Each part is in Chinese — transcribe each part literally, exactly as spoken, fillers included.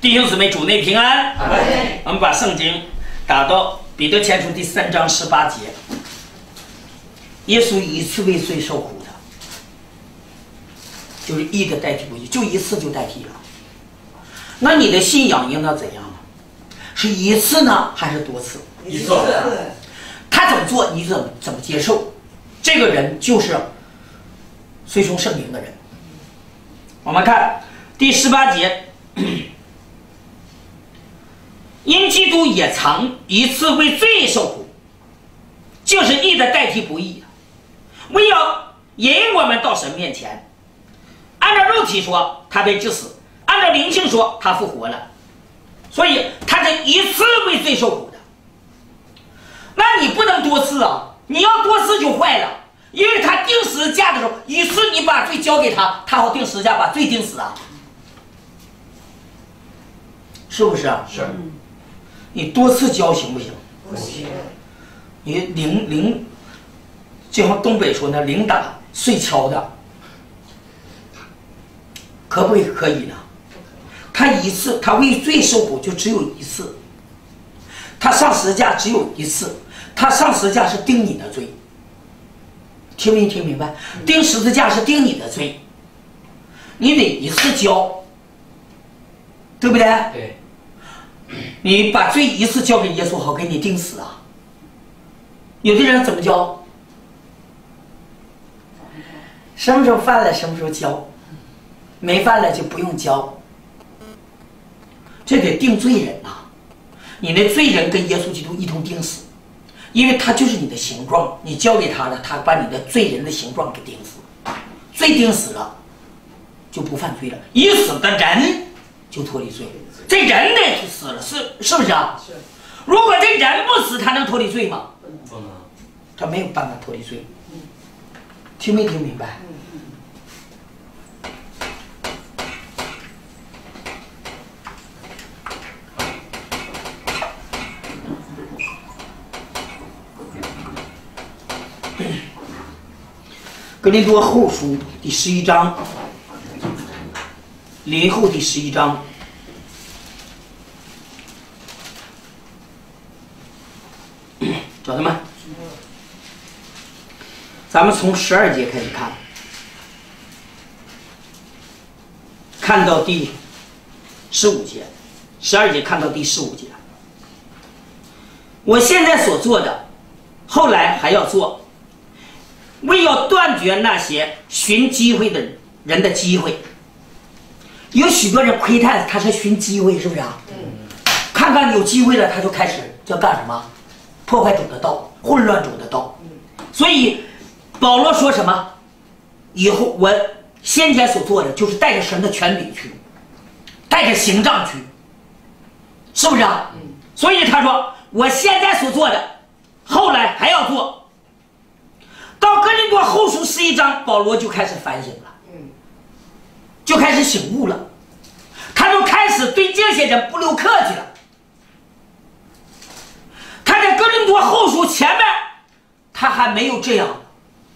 弟兄姊妹，主内平安。我们把圣经打到彼得前书第三章十八节。耶稣一次为罪受苦的，就是义的代替不义，就一次就代替了。那你的信仰应当怎样呢？是一次呢，还是多次？ 一次。 他怎么做，你怎么怎么接受？这个人就是随从圣灵的人。我们看第十八节。因基督也曾一次为罪受苦，就是义的代替不义，为要引我们到神面前。按照肉体说，他被致死；按照灵性说，他复活了。所以他是一次为罪受苦的。那你不能多次啊！你要多次就坏了，因为他钉十字架的时候，一次你把罪交给他，他好钉十字架把罪钉死啊，是不是啊？ 是。 你多次交行不行？ 不行。 你零零，就像东北说呢，零打碎敲的，可不可以呢？他一次，他为罪受苦就只有一次，他上十字架只有一次，他上十字架是钉你的罪，听没听明白？钉十字架是钉你的罪，你得一次交，对不对？ 对。 你把罪一次交给耶稣，好给你钉死啊！有的人怎么交？什么时候犯了什么时候交，没犯了就不用交。这得定罪人呐、啊！你那罪人跟耶稣基督一同钉死，因为他就是你的形状，你交给他了，他把你的罪人的形状给钉死，罪钉死了，就不犯罪了。已死的人就脱离罪。这人得死了，是是不是啊？ 是。 如果这人不死，他能脱离罪吗？ 不能。 他没有办法脱离罪。听没听明白？哥林多后书第十一章，林后第十一章。找到吗？咱们从十二节开始看，看到第十五节，十二节看到第十五节。我现在所做的，后来还要做，为要断绝那些寻机会的人的机会。有许多人窥探他是寻机会，是不是啊？嗯。看看有机会了，他就开始要干什么？破坏主的道，混乱主的道。所以保罗说什么？以后我先前所做的就是带着神的权柄去，带着行杖去，是不是啊？所以他说我现在所做的，后来还要做。到哥林多后书十一章，保罗就开始反省了，就开始醒悟了，他就开始对这些人不留客气了。他在哥林多后书前面，他还没有这样，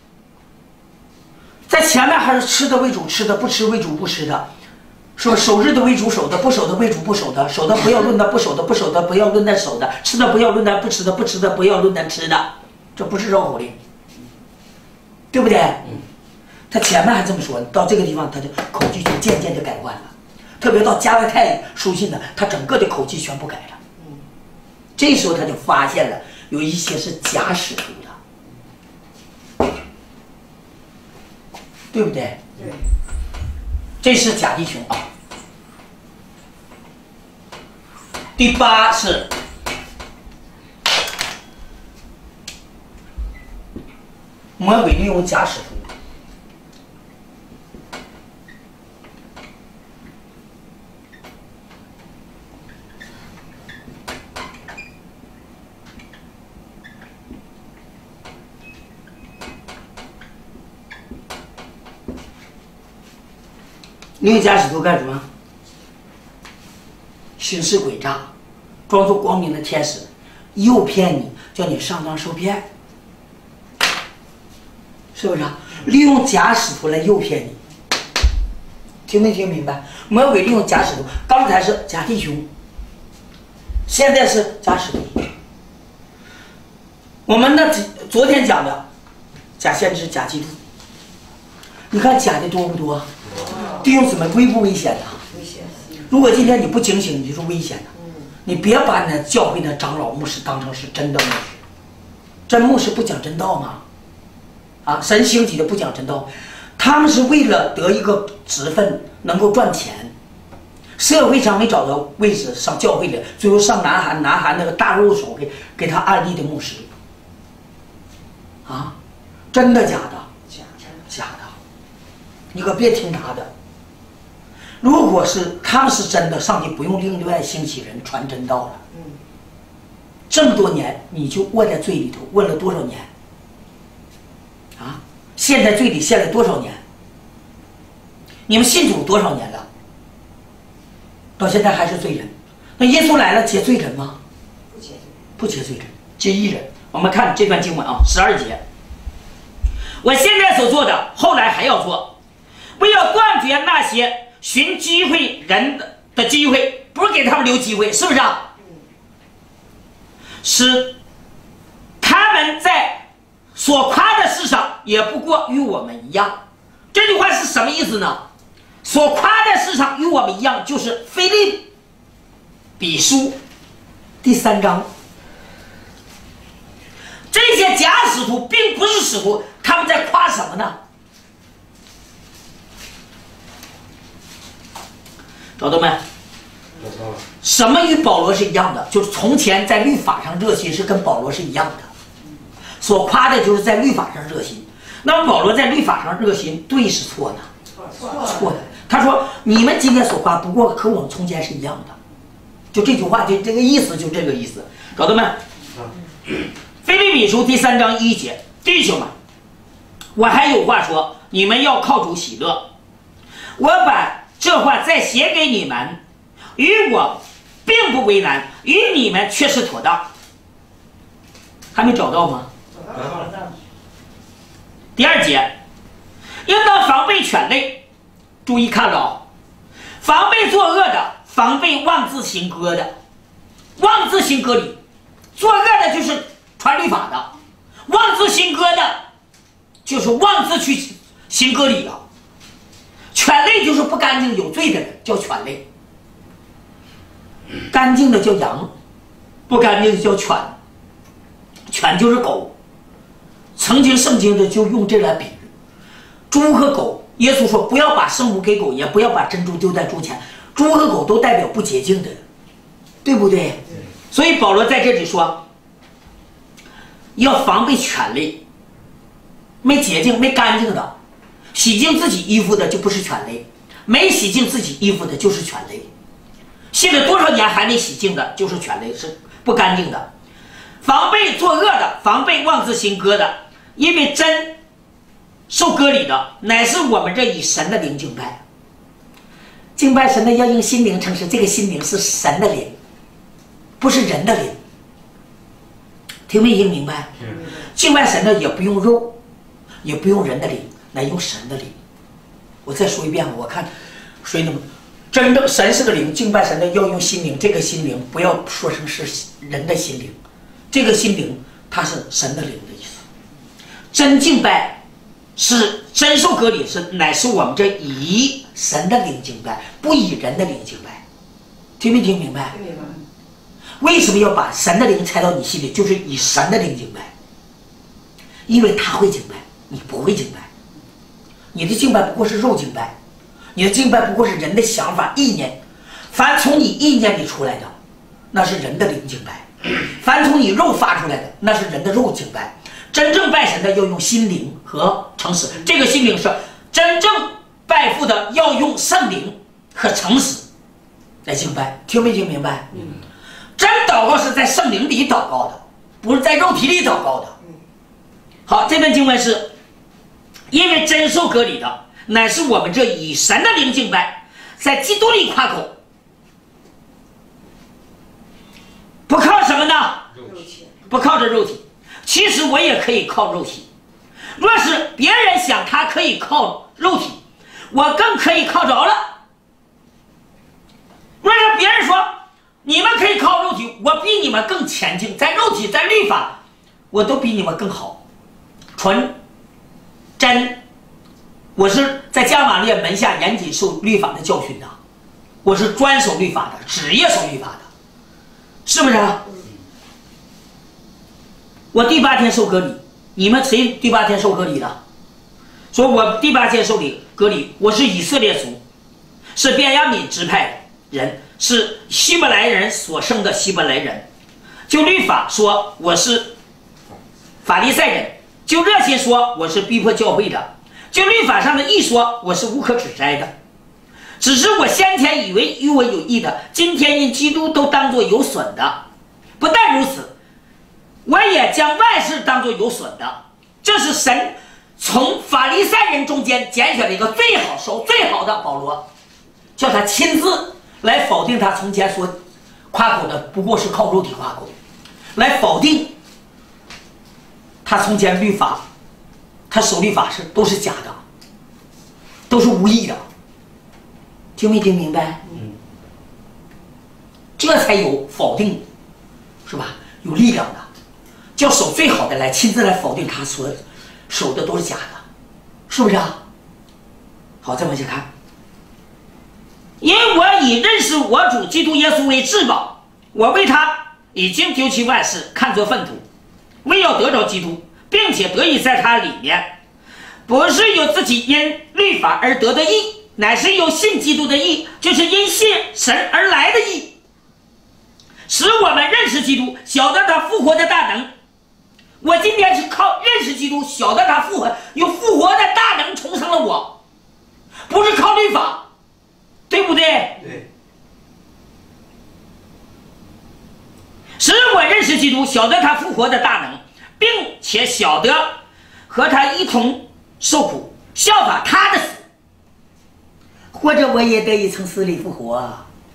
在前面还是吃的为主吃的，不吃为主不吃的，说守日的为主守的，不守的为主不守的，守的不要论的，不守的不守的不要论的守的，吃的不要论的不吃的，不吃的不要论的吃的，这不是绕口令，对不对？他前面还这么说，到这个地方他就口气就渐渐的改换了，特别到加拉太书信的，他整个的口气全部改了。这时候他就发现了有一些是假使徒的，对不对？ 对。 这是假弟兄啊。第八是魔鬼利用假使徒。利用假使徒干什么？行事诡诈，装作光明的天使，诱骗你，叫你上当受骗，是不是啊？利用假使徒来诱骗你， 听没听明白？魔鬼利用假使徒，刚才是假弟兄，现在是假使徒。我们呢，昨天讲的假先知、假基督，你看假的多不多？弟兄姊妹，危不危险呢？危险。如果今天你不警醒，你就是危险的。你别把那教会的长老、牧师当成是真的牧师，真牧师不讲真道吗？啊，神兴起的不讲真道，他们是为了得一个职分，能够赚钱。社会上没找到位置，上教会里，最后上南韩，南韩那个大肉手给给他安利的牧师。啊，真的假的？假的，假的。你可别听他的。如果是他们是真的，上帝不用另外兴起人传真道了。嗯。这么多年，你就握在罪里头，握了多少年？啊，陷在罪里陷了多少年？你们信主多少年了？到现在还是罪人。那耶稣来了，接罪人吗？不接罪人，不接罪人，接义人。我们看这段经文啊，十二节。我现在所做的，后来还要做，不要断绝那些寻机会人的的机会，不是给他们留机会，是不是啊？使他们在所夸的事上，也不过与我们一样。这句话是什么意思呢？所夸的事上与我们一样，就是腓立比书第三章。这些假使徒并不是使徒，他们在夸什么呢？找到没？什么与保罗是一样的？就是从前在律法上热心是跟保罗是一样的，所夸的就是在律法上热心。那么保罗在律法上热心，对是错呢？错的。他说：“你们今天所夸，不过和我们从前是一样的。”就这句话，就这个意思，就这个意思，找到没？腓立比书第三章一节，弟兄们，我还有话说，你们要靠主喜乐。我把这话再写给你们，与我并不为难，与你们却是妥当。还没找到吗？找到了。第二节，应当防备犬类。注意看了，防备作恶的，防备妄自行割的。妄自行割礼，作恶的就是传律法的，妄自行割的就是妄自去行割礼的。犬类就是不干净有罪的人，叫犬类。干净的叫羊，不干净的叫犬。犬就是狗。曾经圣经的就用这来比喻猪和狗。耶稣说：“不要把圣物给狗，也不要把珍珠丢在猪前。”猪和狗都代表不洁净的，对不对？所以保罗在这里说，要防备犬类，没洁净、没干净的，洗净自己衣服的就不是犬类，没洗净自己衣服的就是犬类，信了多少年还没洗净的就是犬类，是不干净的。防备作恶的，防备妄自行割的，因为真受割礼的，乃是我们这以神的灵敬拜。敬拜神的要用心灵诚实，这个心灵是神的灵，不是人的灵。听没听明白？敬拜神的也不用肉，也不用人的灵，乃用神的灵。我再说一遍，我看谁能真正神是个灵，敬拜神的要用心灵，这个心灵不要说成是人的心灵，这个心灵它是神的灵的意思。真敬拜是真受割礼，是乃是我们这以神的灵敬拜，不以人的灵敬拜。听没听明白？听明白。为什么要把神的灵拆到你心里？就是以神的灵敬拜，因为他会敬拜，你不会敬拜。你的敬拜不过是肉敬拜，你的敬拜不过是人的想法意念，凡从你意念里出来的，那是人的灵敬拜；凡从你肉发出来的，那是人的肉敬拜。真正拜神的要用心灵和诚实，这个心灵是真正拜父的要用圣灵和诚实来敬拜。听没听明白？嗯。真祷告是在圣灵里祷告的，不是在肉体里祷告的。好，这段经文是因为真受割礼的，乃是我们这以神的灵敬拜，在基督里夸口，不靠什么呢？肉体，不靠着肉体。其实我也可以靠肉体。若是别人想他可以靠肉体， 我更可以靠着了。为了别人说你们可以靠肉体，我比你们更前进，在肉体在律法我都比你们更好，纯真。我是在加玛列门下严谨受律法的教训的，我是专守律法的，职业守律法的，是不是啊？我第八天受割礼，你们谁第八天受割礼的？说我第八天受礼割礼，我是以色列族，是便雅悯支派人，是希伯来人所生的希伯来人。就律法说我是法利赛人，就热心说我是逼迫教会的，就律法上的义说我是无可指摘的。只是我先前以为与我有益的，今天因基督都当作有损的。不但如此，我也将万事当作有损的。这是神从法利赛人中间拣选了一个最好手最好的保罗，叫他亲自来否定他从前所夸口的不过是靠肉体夸口，来否定他从前律法他守律法是都是假的，都是无益的。听没听明白？嗯，这才有否定，是吧？有力量的，叫守最好的来亲自来否定他所守的都是假的，是不是啊？好，再往下看。因我以认识我主基督耶稣为至宝，我为他已经丢弃万事，看作粪土，为要得着基督，并且得以在他里面，不是有自己因律法而得的义，乃是有信基督的义，就是因信神而来的义，使我们认识基督，晓得他复活的大能。我今天是靠认识基督，晓得他复活，有复活的大能重生了我，不是靠律法，对不对？ 对。 使我认识基督，晓得他复活的大能，并且晓得和他一同受苦，效法他的死，或者我也得以从死里复活。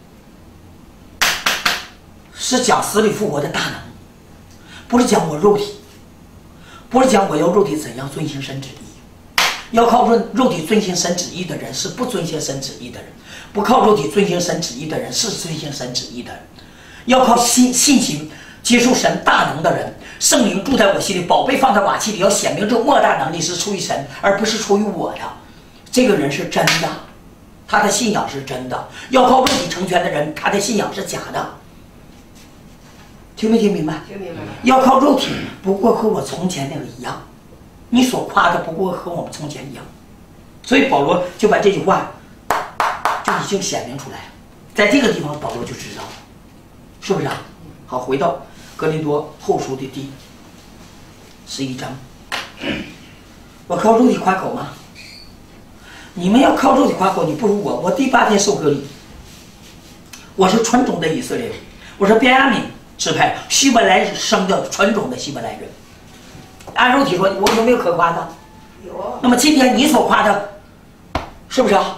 是讲死里复活的大能，不是讲我肉体，不是讲我要肉体怎样遵行神旨意。要靠肉肉体遵行神旨意的人是不遵行神旨意的人，不靠肉体遵行神旨意的人是遵行神旨意的人。要靠信信心接受神大能的人，圣灵住在我心里，宝贝放在瓦器里，要显明这莫大能力是出于神，而不是出于我的。这个人是真的，他的信仰是真的。要靠肉体成全的人，他的信仰是假的。听没听明白？ 听明白了。 要靠肉体，不过和我从前那个一样，你所夸的不过和我们从前一样。所以保罗就把这句话就已经显明出来了，在这个地方保罗就知道了，是不是啊？好，回到哥林多后书的第十一章，我靠肉体夸口吗？你们要靠肉体夸口，你不如我。我第八天受割礼，我是纯种的以色列人，我是便雅悯支派希伯来生的纯种的希伯来人。按肉体说，我有没有可夸的？ 有。 那么今天你所夸的，是不是啊？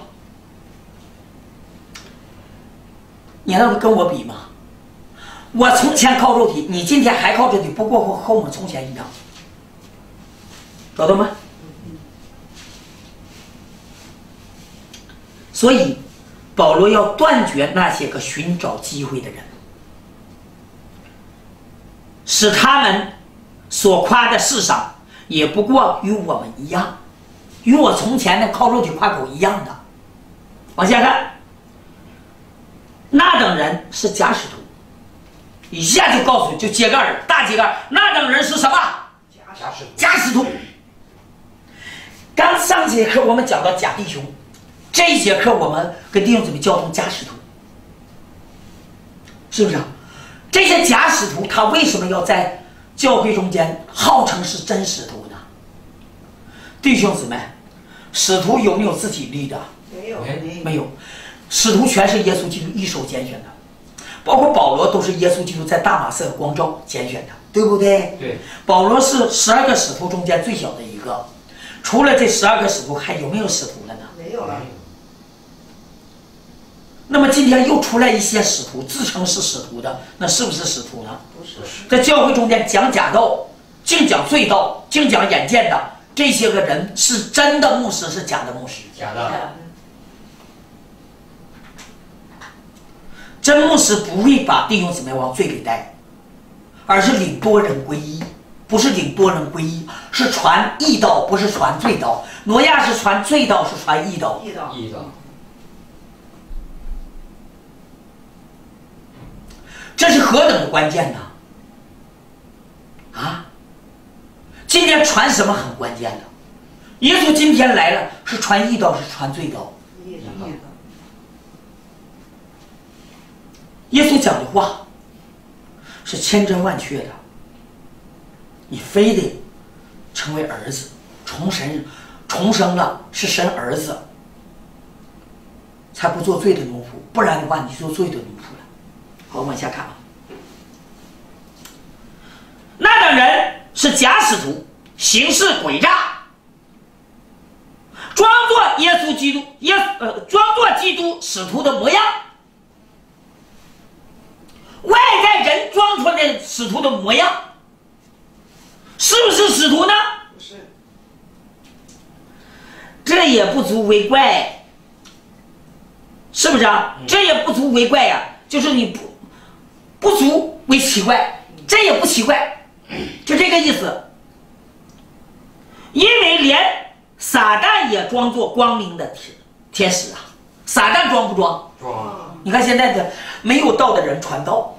你能跟我比吗？我从前靠肉体，你今天还靠肉体，不过和和我们从前一样，找到吗？所以保罗要断绝那些个寻找机会的人，使他们所夸的世上也不过与我们一样，与我从前的靠肉体夸口一样的。往下看，那等人是假使徒，一下就告诉你，就揭盖儿大揭盖儿，那等人是什么？ 假使徒。 假使徒。刚上节课我们讲到假弟兄，这一节课我们跟弟兄姊妹交通假使徒，是不是啊？这些假使徒他为什么要在教会中间号称是真使徒呢？弟兄姊妹，使徒有没有自己立的？ 没有。 没有，使徒全是耶稣基督一手拣选的，包括保罗都是耶稣基督在大马色光照拣选的，对不对？ 对。 保罗是十二个使徒中间最小的一个，除了这十二个使徒，还有没有使徒了呢？ 没有了。 那么今天又出来一些使徒，自称是使徒的，那是不是使徒呢？ 不是。 在教会中间讲假道，净讲罪道，净讲眼见的，这些个人是真的牧师，是假的牧师？ 假的。 真牧师不会把弟兄姊妹往罪里带，而是领多人归一，不是领多人归一，是传义道，不是传罪道。挪亚是传罪道，是传义道。 义道， 义道， 这是何等的关键呢？啊！今天传什么很关键的。耶稣今天来了，是传义道，是传罪道。 义道，义道。 耶稣讲的话是千真万确的，你非得成为儿子，重生，重生了是神儿子，才不做罪的奴仆，不然的话你做罪的奴仆了。好，往下看啊。那等人是假使徒，行事诡诈，装作耶稣基督耶呃装作基督使徒的模样，外在人装出来的使徒的模样，是不是使徒呢？ 不是。 这也不足为怪，是不是啊？这也不足为怪呀、啊，就是你不不足为奇怪，这也不奇怪。就这个意思，因为连撒旦也装作光明的天天使啊，撒旦装不装？ 装。 你看现在的没有道的人传道，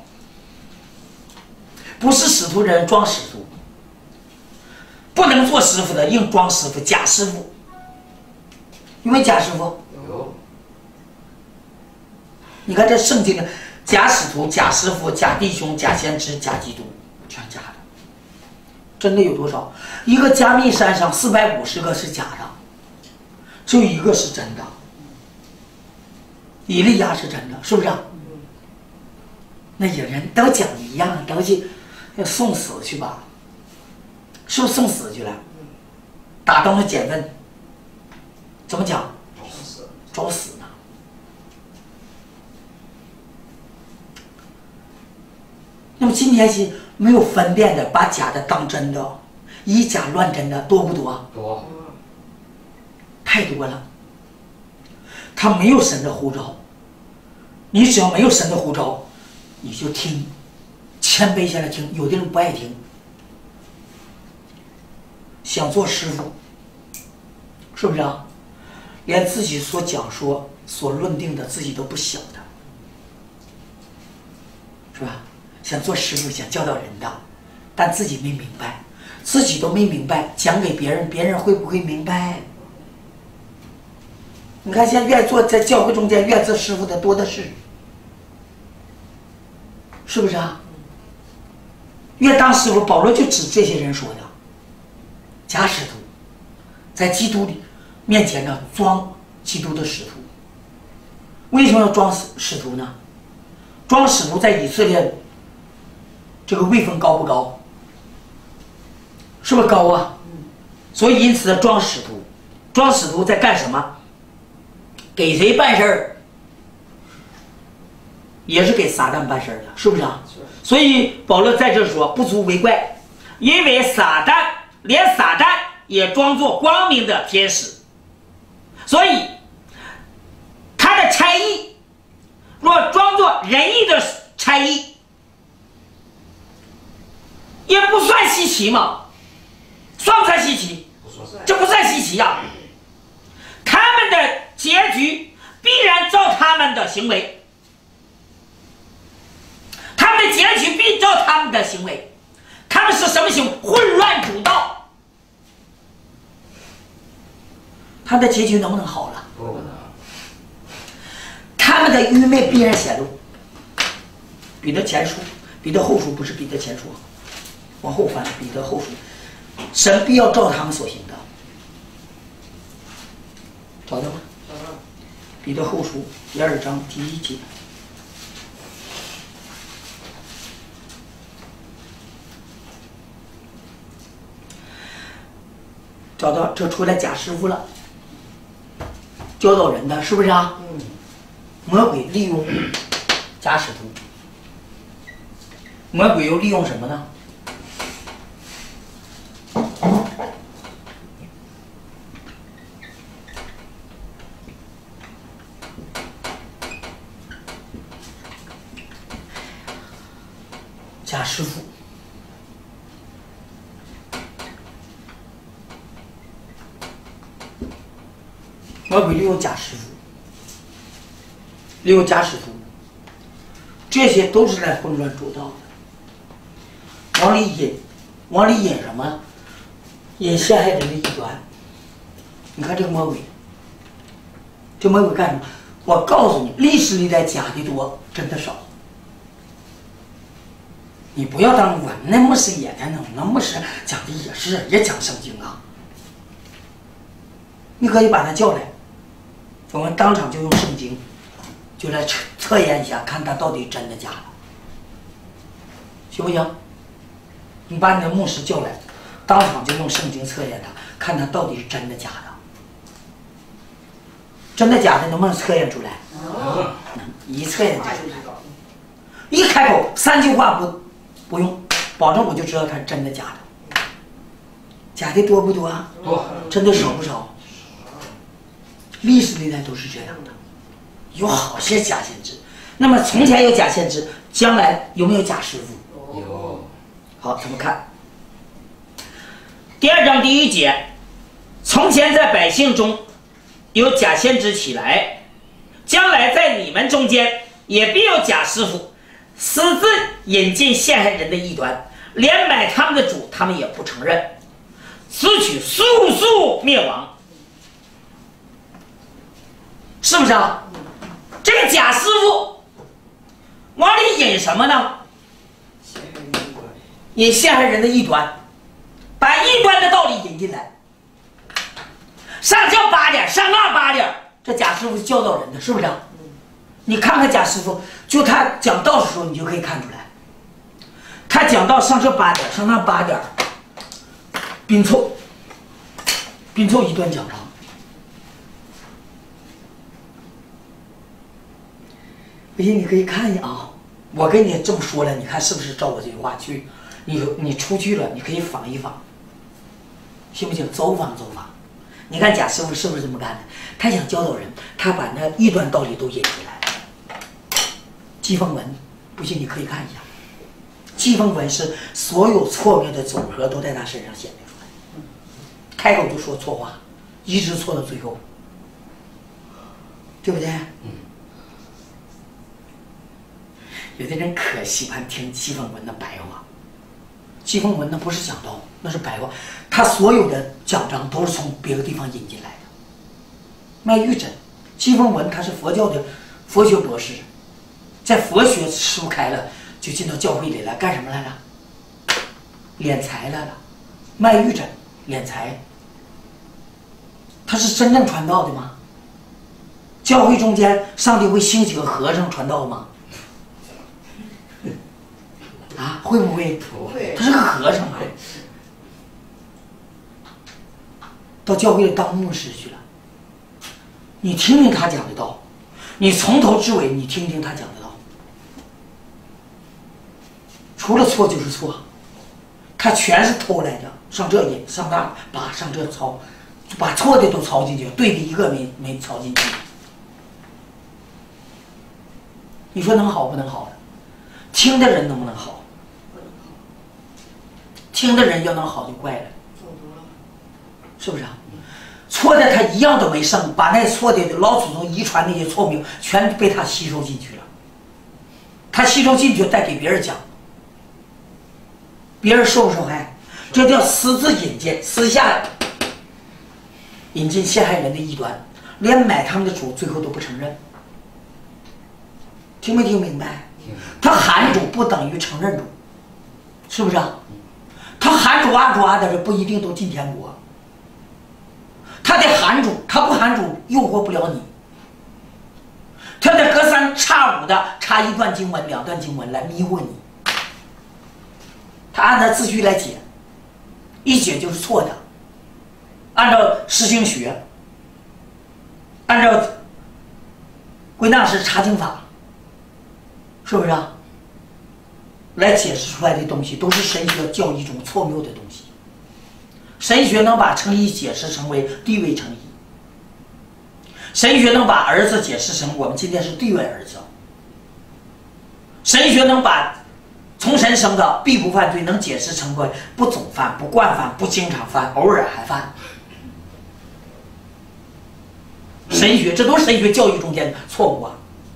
不是使徒的人装使徒，不能做师傅的硬装师傅，假师傅。有没有假师傅？ 有。 你看这圣经的假使徒、假师傅、假弟兄、假先知、假基督，全假的。真的有多少？一个加密山上四百五十个是假的，只有一个是真的。以利亚是真的，是不是、啊？那有人都讲一样，都去要送死去吧？是不是送死去了？打灯的捡粪，怎么讲？ 找死， 找死呢？那么今天是没有分辨的，把假的当真的，以假乱真的多不多？ 多， 太多了。他没有神的呼召，你只要没有神的呼召，你就听，谦卑下来听。有的人不爱听，想做师傅，是不是啊？连自己所讲说、所论定的自己都不晓得，是吧？想做师傅，想教导人的，但自己没明白，自己都没明白，讲给别人，别人会不会明白？你看，现在愿做在教会中间愿做师傅的多的是，是不是啊？愿当师傅，保罗就指这些人说的，假使徒，在基督里面前呢装基督的使徒。为什么要装使徒呢？装使徒在以色列这个位分高不高？是不是高啊？所以因此装使徒，装使徒在干什么？给谁办事儿？也是给撒旦办事儿的，是不是啊？ 是。 所以保罗在这说不足为怪，因为撒旦连撒旦也装作光明的天使，所以他的差役若装作仁义的差役，也不算稀奇嘛，算不算稀奇？ 不算。 这不算稀奇呀、啊。他们的结局必然照他们的行为，他们的结局必照他们的行为。他们是什么行为？混乱主道。他们的结局能不能好了？ 不能。 他们的愚昧必然显露。彼得前书，彼得后书不是彼得前书，往后翻，彼得后书，神必要照他们所行的。找到吗？ 找到了。 彼得后书第二章第一节。找到，这出来假师傅了，教导人的，是不是啊？ 嗯。 魔鬼利用假使徒，魔鬼又利用什么呢？ 师傅。魔鬼利用假师傅，利用假师傅，这些都是来混乱主道的。往里引，往里引什么？引陷害人的异端。你看这个魔鬼，这魔鬼干什么？我告诉你，历史里的假的多，真的少。你不要当我那牧师也在弄，那牧师讲的也是也讲圣经啊。你可以把他叫来，我们当场就用圣经，就来测测验一下，看他到底真的假的，行不行？你把你的牧师叫来，当场就用圣经测验他，看他到底是真的假的。真的假的能不能测验出来？能，一测验就知道。一开口三句话不不用，保证我就知道他是真的假的。假的多不多啊？ 多。 真的少不少？历史历代都是这样的，有好些假先知。那么从前有假先知，将来有没有假师傅？ 有。 好，怎么看？第二章第一节，从前在百姓中有假先知起来，将来在你们中间也必有假师傅，私自引进陷害人的异端，连买他们的主他们也不承认，此举速速灭亡。是不是啊？这个假师傅往里引什么呢？引陷害人的异端，把异端的道理引进来。上这八点，上那八点，这假师傅教导人的，是不是啊？你看看假师傅，就他讲道的时候，你就可以看出来，他讲道上这八点，上那八点，拼凑，拼凑一段讲章。不信你可以看一眼啊，我跟你这么说了，你看是不是照我这句话去？你你出去了，你可以仿一仿，行不行？走访走访。你看贾师傅是不是这么干的？他想教导人，他把那异端道理都引进来。季凤文，不信你可以看一下，季凤文是所有错谬的总和都在他身上显明出来，开口就说错话，一直错到最后，对不对？嗯。有的人可喜欢听季凤文的白话，季凤文那不是讲道，那是白话，他所有的讲章都是从别的地方引进来的。麦玉珍，季凤文他是佛教的佛学博士，在佛学书开了，就进到教会里来干什么来了？敛财来了。麦玉珍敛财，他是真正传道的吗？教会中间上帝会兴起个和尚传道吗？啊，会不会？ 不会。 他是个和尚啊，到教会里当牧师去了。你听听他讲的道，你从头至尾你听听他讲的道，除了错就是错，他全是偷来的，上这引，上那把，上这抄，把错的都抄进去，对的一个没没抄进去。你说能好不能好的？听的人能不能好？听的人要能好就怪了，是不是啊？错的他一样都没剩，把那错的老祖宗遗传那些错谬全被他吸收进去了。他吸收进去再给别人讲，别人受不受害？这叫私自引进，私下引进陷害人的异端，连买他们的主最后都不承认。听没听明白？他喊主不等于承认主，是不是啊？他喊主啊主啊的人不一定都进天国，他得喊主，他不喊主诱惑不了你，他得隔三差五的插一段经文两段经文来迷惑你，他按他字句来解，一解就是错的，按照实行学，按照归纳式查经法，是不是啊？来解释出来的东西都是神学教义中错谬的东西。神学能把称义解释成为地位称义，神学能把儿子解释成我们今天是地位儿子，神学能把从神生的必不犯罪，能解释成为不总犯、不惯犯、不经常犯、偶尔还犯。神学，这都是神学教育中间的错误啊！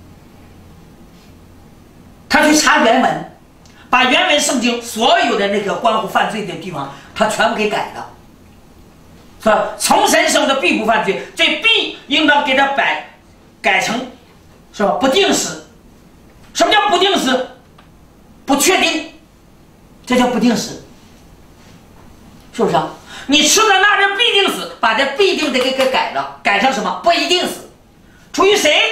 他去查原文，把原文圣经所有的那个关乎犯罪的地方，他全部给改了，是吧？从神生的必不犯罪，这必应当给他改改成，是吧？不定时。什么叫不定时？不确定，这叫不定时，是不是啊？你吃的那是必定死，把这必定的给给改了，改成什么？不一定死。出于谁？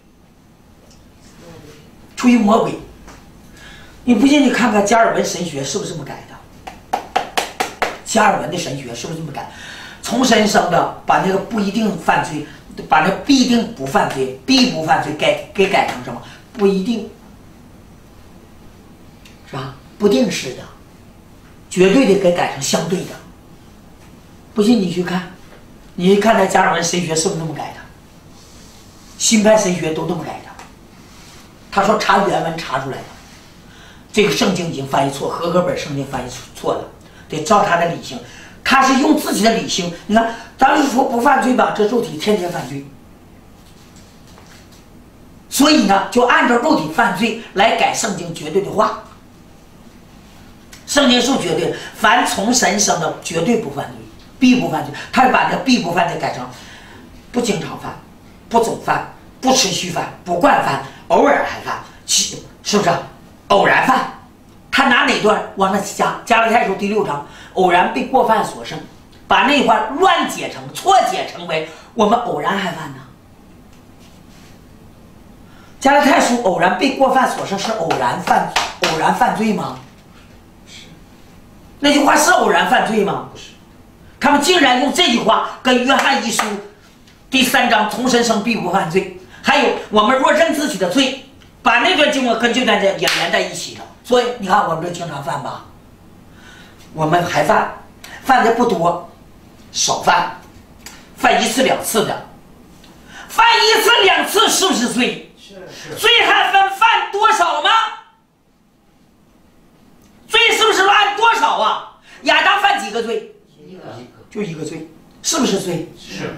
出于魔鬼。你不信，你看看加尔文神学是不是这么改的？加尔文的神学是不是这么改？从神生的，把那个不一定犯罪，把那必定不犯罪、必不犯罪给给改成什么？不一定，是吧？不定式的，绝对的给改成相对的。不信你去看，你去看那加尔文神学是不是那么改的？新派神学都这么改的。他说查原文查出来的，这个圣经已经翻译错，和合本圣经翻译错了，得照他的理性。他是用自己的理性，你看，咱是说不犯罪吧，这肉体天天犯罪，所以呢，就按照肉体犯罪来改圣经绝对的话。圣经是绝对，凡从神生的绝对不犯罪。必不犯罪，他把这必不犯罪改成不经常犯、不总犯、不持续犯、不惯犯、偶尔还犯，是不是？偶然犯，他拿哪段往那加？加拉太书第六章，偶然被过犯所生，把那话乱解成、错解成为我们偶然还犯呢？加拉太书偶然被过犯所生是偶然犯偶然犯罪吗？是。那句话是偶然犯罪吗？不是。他们竟然用这句话跟约翰一书第三章从神生必不犯罪，还有我们若认自己的罪，把那段经文跟这段也连在一起了。所以你看我们这经常犯吧，我们还犯，犯的不多，少犯，犯一次两次的，犯一次两次是不是罪？是是。罪还分犯多少吗？罪是不是按多少啊？亚当犯几个罪？一个，就一个罪，是不是罪？是。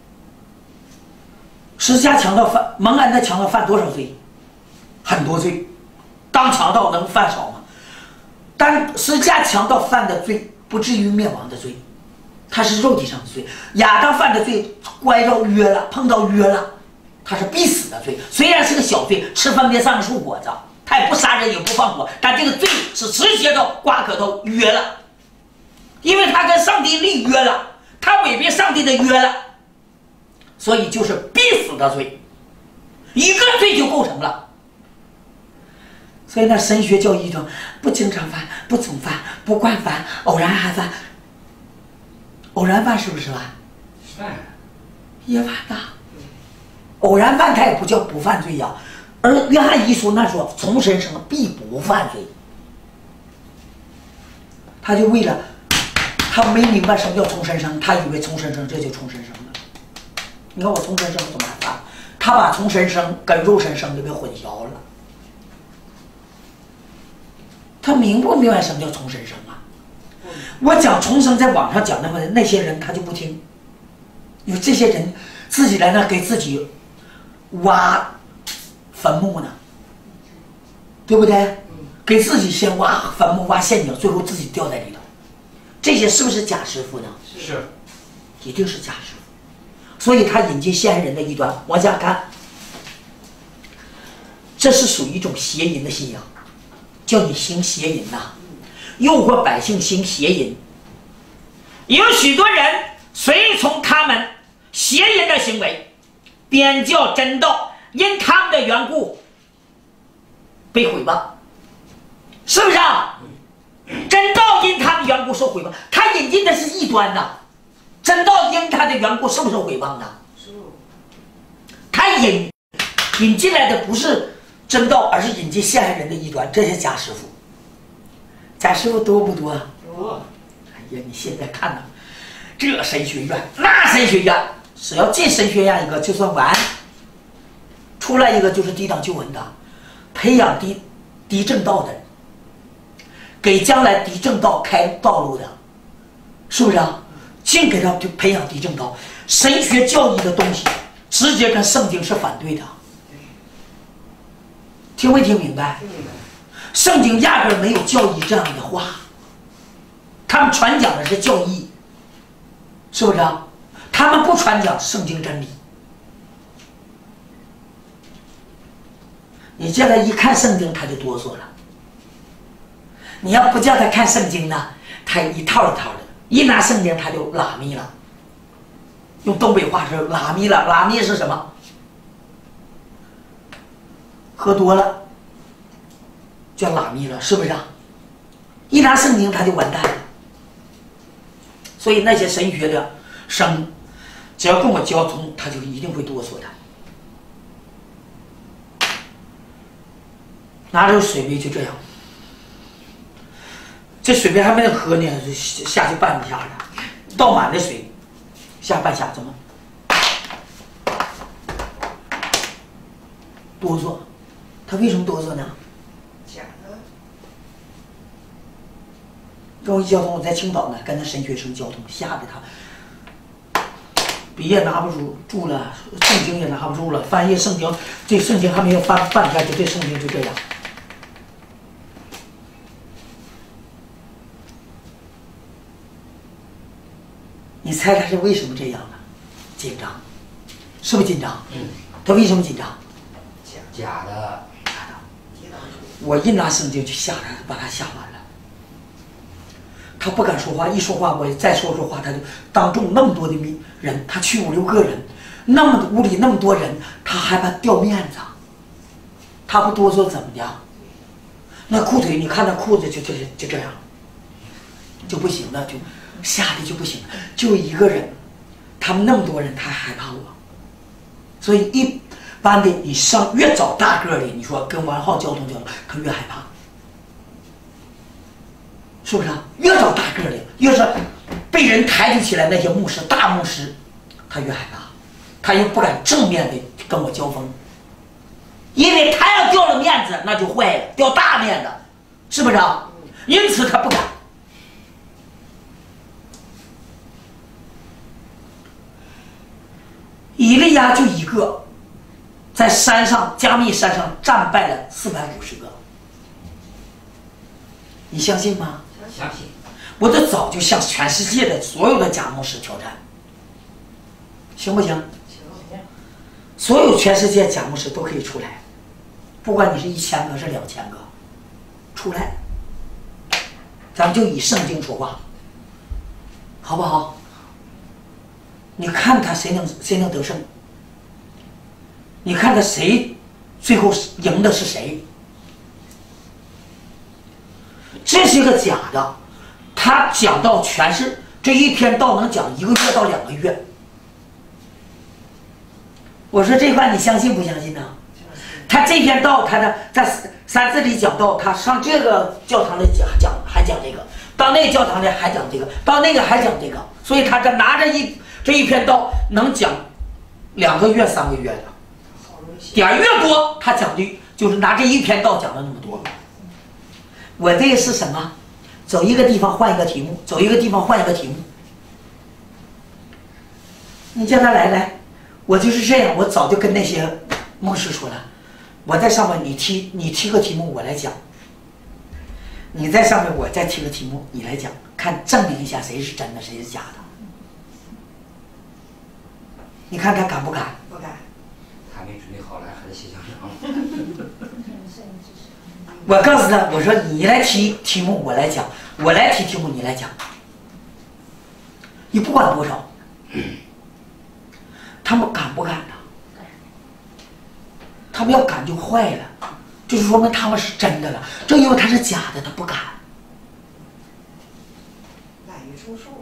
十字架强盗犯蒙恩的强盗犯多少罪？很多罪。当强盗能犯少吗？但十字架强盗犯的罪不至于灭亡的罪，他是肉体上的罪。亚当犯的罪乖到约了，碰到约了，他是必死的罪。虽然是个小罪，吃分别善恶树果子，他也不杀人也不放火，但这个罪是直接到瓜葛到约了。因为他跟上帝立约了，他违背上帝的约了，所以就是必死的罪，一个罪就构成了。所以那神学教义中不经常犯、不总犯、不惯犯、偶然还犯，偶然犯是不是犯？犯，也犯呐。偶然犯他也不叫不犯罪呀，而约翰一书那说从神生必不犯罪，他就为了。他没明白什么叫从神生，他以为从神生这就从神生了。你看我从神生怎么还犯？他把从神生跟肉身生的给混淆了。他明不明白什么叫从神生啊？我讲重生，在网上讲那么那些人他就不听，因为这些人自己来那给自己挖坟墓呢，对不对？给自己先挖坟墓、挖陷阱，最后自己掉在里头。这些是不是假师傅呢？是，一定是假师傅。所以他引进现人的一端，往下看，这是属于一种邪淫的信仰，叫你行邪淫呐、啊，诱惑百姓行邪淫。有许多人随从他们邪淫的行为，便叫真道因他们的缘故被毁谤，是不是啊？真道因他的缘故受毁谤，他引进的是异端的。真道因他的缘故受不受毁谤的？他引引进来的不是真道，而是引进陷害人的异端，这些假师傅。假师傅多不多？多。哎呀，你现在看到这神学院那神学院，只要进神学院一个就算完，出来一个就是抵挡救恩的，培养低低正道的人。 给将来敌正道开道路的，是不是啊？净给他培养敌正道，神学教义的东西，直接跟圣经是反对的。听没听明白？圣经压根没有教义这样的话，他们传讲的是教义，是不是啊？他们不传讲圣经真理。你叫他一看圣经，他就哆嗦了。你要不叫他看圣经呢，他一套一套的，一拿圣经他就拉咪了。用东北话说拉咪了，拉咪是什么？喝多了叫拉咪了，是不是啊？一拿圣经他就完蛋了。所以那些神学的生，只要跟我交通，他就一定会哆嗦的。拿着水杯就这样，这水杯还没有喝呢，下去半下了，倒满的水，下半下怎么哆嗦？他为什么哆嗦呢？ 假的。 跟我一交通，我在青岛呢，跟那神学生交通，吓得他笔也拿不住住了，圣经也拿不住了，翻译圣经，这圣经还没有翻半天，就这圣经就这样。你猜他是为什么这样呢？紧张，是不是紧张？ 嗯。 他为什么紧张？ 假假的。 假的。我一拿圣经就吓他，把他吓完了。他不敢说话，一说话我再说说话，他就当众那么多的人，他去五六个人，那么屋里那么多人，他害怕掉面子，他不哆嗦怎么的？那裤腿，你看那裤子就就就这样，就不行了，就吓得就不行了。就一个人，他们那么多人，他害怕我，所以一般的你上越找大个的，你说跟王浩交通交通，他越害怕。是不是啊？越找大个的，越是被人抬举起来，那些牧师、大牧师，他越害怕，他又不敢正面的跟我交锋，因为他要掉了面子，那就坏了，掉大面子，是不是啊？因此他不敢。以利亚就一个，在山上加密山上战败了四百五十个，你相信吗？ 相信。 我这早就向全世界的所有的假牧师挑战，行不行？ 行。 所有全世界假牧师都可以出来，不管你是一千个是两千个，出来，咱们就以圣经说话，好不好？你看他谁能谁能得胜？你看他谁最后赢的是谁？这些个假的，他讲到全是这一篇道能讲一个月到两个月。我说这话你相信不相信呢？他这篇道，他的在三字里讲到，他上这个教堂里讲讲还讲这个，到那个教堂里还讲这个，到那个还讲这个，所以他这拿着一这一篇道能讲两个月、三个月的，点儿越多，他讲的就是拿这一篇道讲了那么多。我这个是什么？走一个地方换一个题目，走一个地方换一个题目。你叫他来来，我就是这样。我早就跟那些牧师说了，我在上面你提你提个题目我来讲，你在上面我再提个题目你来讲，看证明一下谁是真的谁是假的。你看他敢不敢？ 不敢。 还没准备好来，还得写讲章。 我告诉他，我说你来提题目，我来讲；我来提题目，你来讲。你不管多少，他们敢不敢呢？他们要敢就坏了，就是说明他们是真的了。正因为他是假的，他不敢。 滥竽充数。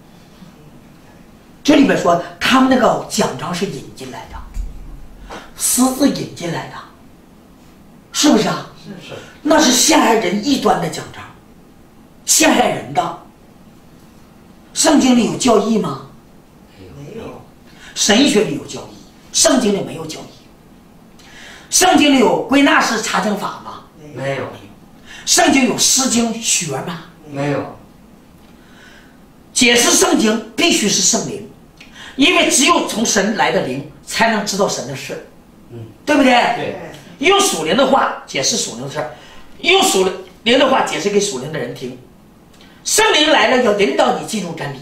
这里边说他们那个奖章是引进来的，私自引进来的，是不是啊？ 是是。 那是陷害人异端的奖章，陷害人的。圣经里有教义吗？ 没有。 神学里有教义，圣经里没有教义。圣经里有归纳式查经法吗？ 没有。 圣经有诗经学吗？ 没有。 解释圣经必须是圣灵，因为只有从神来的灵才能知道神的事， 嗯， 对不对？ 对。 用属灵的话解释属灵的事，用属灵的话解释给属灵的人听。圣灵来了要引导你进入真理。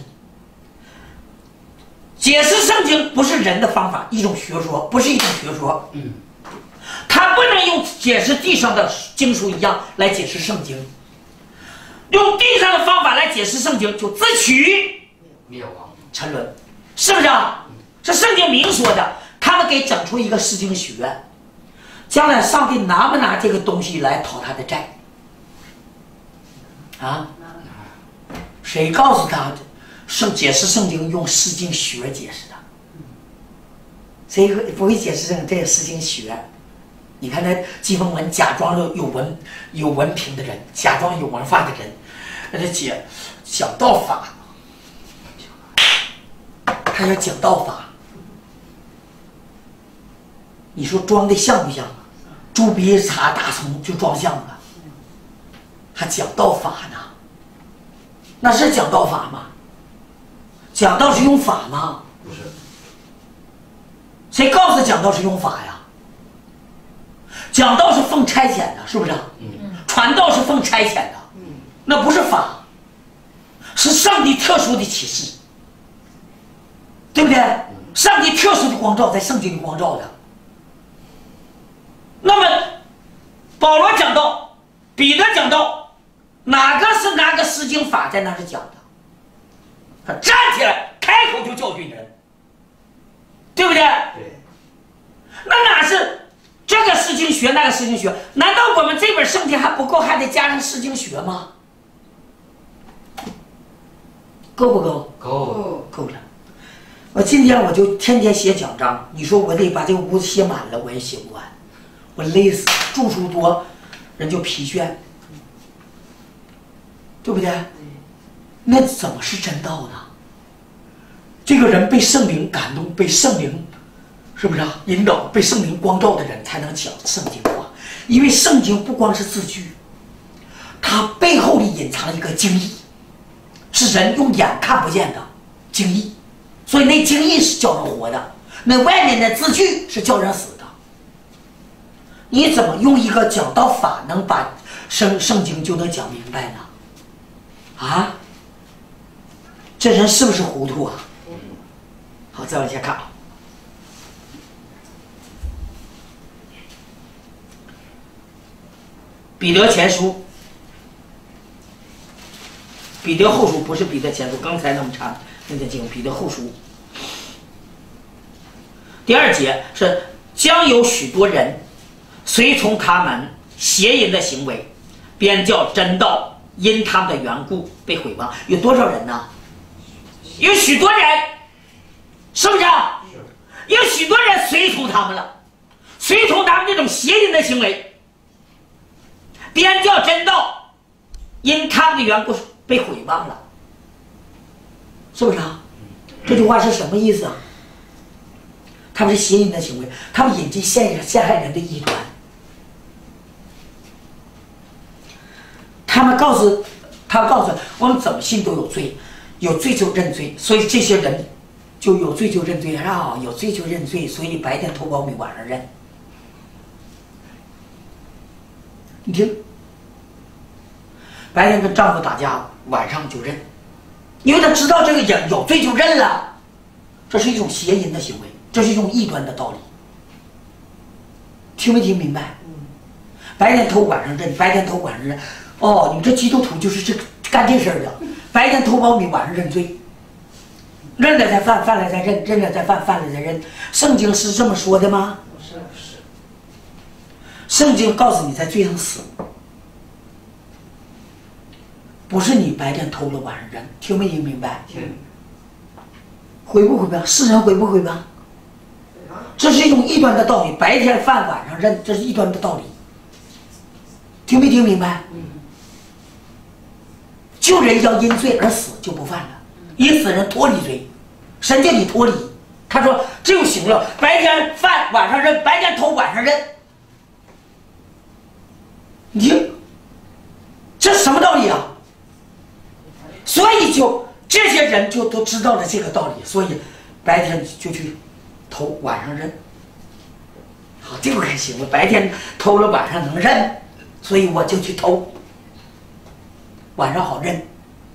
解释圣经不是人的方法，一种学说，不是一种学说。 嗯， 他不能用解释地上的经书一样来解释圣经，用地上的方法来解释圣经就自取灭亡沉沦，是不是啊？这圣经明说的，他们给整出一个诗经学院，将来上帝拿不拿这个东西来讨他的债？啊？谁告诉他圣解释圣经用诗经学解释的？谁不会解释这这个诗经学？你看那季风文假装有有文有文凭的人，假装有文化的人，那这解讲道法，他要讲道法，你说装的像不像？猪鼻茶大葱就装像了，还讲道法呢？那是讲道法吗？讲道是用法吗？ 不是。 谁告诉讲道是用法呀？讲道是奉差遣的，是不是？ 嗯。 传道是奉差遣的， 嗯， 那不是法，是上帝特殊的启示，对不对？上帝特殊的光照，在圣经里光照的。那么，保罗讲道，彼得讲道，哪个是拿个诗经法在那是讲的？他站起来，开口就教训人，对不对？ 对。 那哪是这个诗经学，那个诗经学？难道我们这本圣经还不够，还得加上诗经学吗？够不够？ 够。 够了。我今天我就天天写奖章，你说我得把这个屋子写满了，我也写不完，我累死。著书多，人就疲倦，对不对？那怎么是真道呢？这个人被圣灵感动，被圣灵是不是啊引导，被圣灵光照的人才能讲圣经话。因为圣经不光是字句，它背后里隐藏一个经义，是人用眼看不见的经义，所以那经义是叫人活的，那外面的字句是叫人死的。你怎么用一个讲道法能把圣圣经就能讲明白呢？啊？这人是不是糊涂啊？好，再往下看啊。彼得前书，彼得后书不是彼得前书，刚才那么长那个经，彼得后书。第二节是将有许多人随从他们邪淫的行为，便叫真道因他们的缘故被毁谤。有多少人呢？有许多人，是不是？有许多人随从他们了，随从他们这种邪淫的行为，便叫真道因他们的缘故被毁谤了，是不是啊？这句话是什么意思啊？他们是邪淫的行为，他们引进陷陷害人的异端，他们告诉他告诉我们怎么信都有罪，有罪就认罪，所以这些人就有罪就认罪啊，有罪就认罪，所以白天偷苞米晚上认。你听，白天跟丈夫打架，晚上就认，因为他知道这个人有罪就认了，这是一种邪淫的行为，这是一种异端的道理。听没听明白？白天偷晚上认，白天偷晚上认。哦，你们这基督徒就是这干这事儿的，白天偷苞米，晚上认罪，认了再犯，犯了再认，认了再犯，犯了再认。圣经是这么说的吗？ 不是不是。 圣经告诉你在罪上死，不是你白天偷了晚上认，听没听明白？ 听。 毁不毁谤？世人毁不毁谤？这是一种异端的道理，白天犯晚上认，这是异端的道理，听没听明白？ 嗯。 救人要因罪而死，就不犯了，因死人脱离罪，神叫你脱离。他说这就行了，白天犯晚上认，白天偷晚上认。你听， 以就这些人就都知道了这个道理，所以白天就去偷，晚上认。好，这个可行，我白天偷了，晚上能认，所以我就去偷，晚上好认。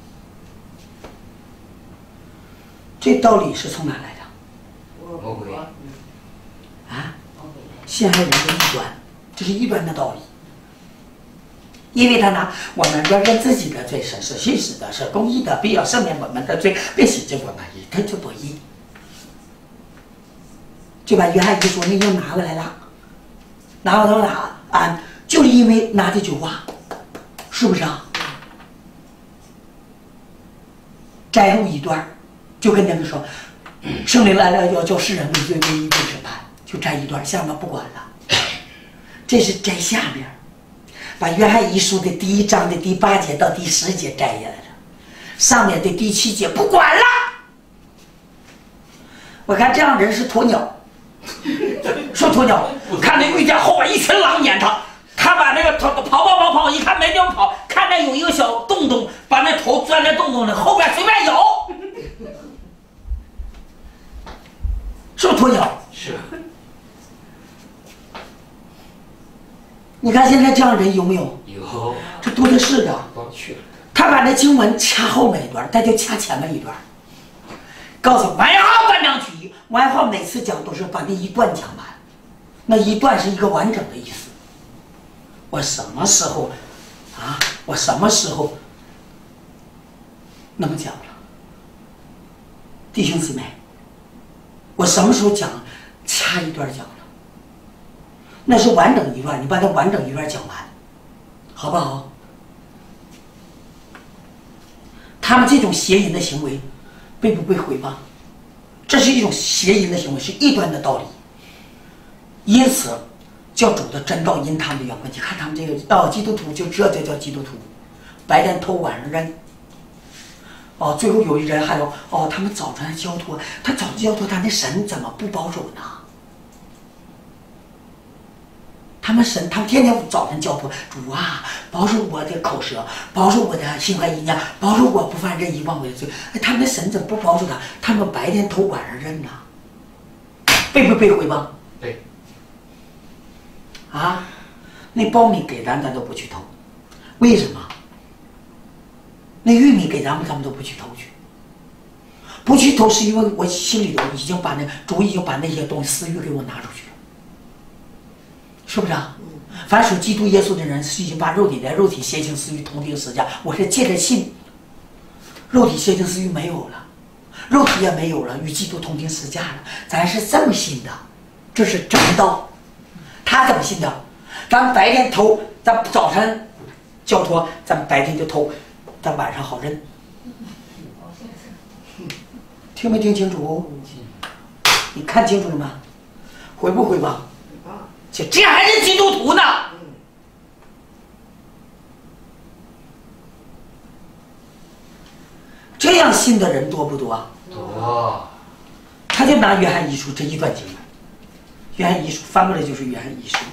这道理是从哪来的？ 魔鬼啊，陷害人的异端，这是异端的道理。因为他拿我们若认自己的罪，神是信实的，是公义的，必要赦免我们的罪，并洗净我们一他就不义。就把约翰一书你又拿过来了，拿过来拿啊，就是因为拿这句话，是不是啊？摘录一段，就跟他们说，圣灵来了要叫世人为罪为义被审判，就摘一段，下面不管了。这是摘下面，把约翰一书的第一章的第八节到第十节摘下来了，上面的第七节不管了。我看这样人是鸵鸟。说鸵鸟，看那遇见后边一群狼撵他，他把那个头跑跑跑跑，一看没地方跑，看那有一个小洞洞，把那头钻在洞洞里，后边随便咬，是不是鸵鸟？ 是。 你看现在这样人有没有？ 有。 这多的是的。 光去了。 他把那经文掐后面一段，他就掐前面一段。告诉王元浩断章取义，王元浩每次讲都是把那一段讲完，那一段是一个完整的意思。我什么时候啊？我什么时候那么讲了？弟兄姊妹，我什么时候讲掐一段讲了？那是完整一段，你把它完整一段讲完，好不好？他们这种邪淫的行为被不被毁谤？这是一种邪淫的行为，是异端的道理。因此，教主的真道因他们的缘故，你看他们这个哦，基督徒就这就叫基督徒，白天偷晚上认。哦，最后有一人还有哦，他们早晨交托，他早晨交托，他那神怎么不保守呢？他们神，他们天天早晨交托，主啊，保守我的口舌，保守我的心怀意念，保守我不犯任意妄为的罪。哎，他们的神怎么不保守他？他们白天偷，晚上认呢？被不被毁谤？ 被。 啊，那苞米给咱，咱都不去偷，为什么？那玉米给咱们，咱们都不去偷去。不去偷，是因为我心里头已经把那主已经把那些东西私欲给我拿出去了。是不是啊？凡属基督耶稣的人，是已经把肉体的肉体邪情私欲同定十架。我是借着信，肉体邪情私欲没有了，肉体也没有了，与基督同定十架了。咱是这么信的，这是真道。他怎么信的？咱白天偷，咱早晨交托，咱白天就偷，咱晚上好认。听没听清楚？你看清楚了吗？回不回吧？这还是基督徒呢。这样信的人多不多？ 多。 他就拿约翰一书这一段经文，约翰一书翻过来就是约翰一书。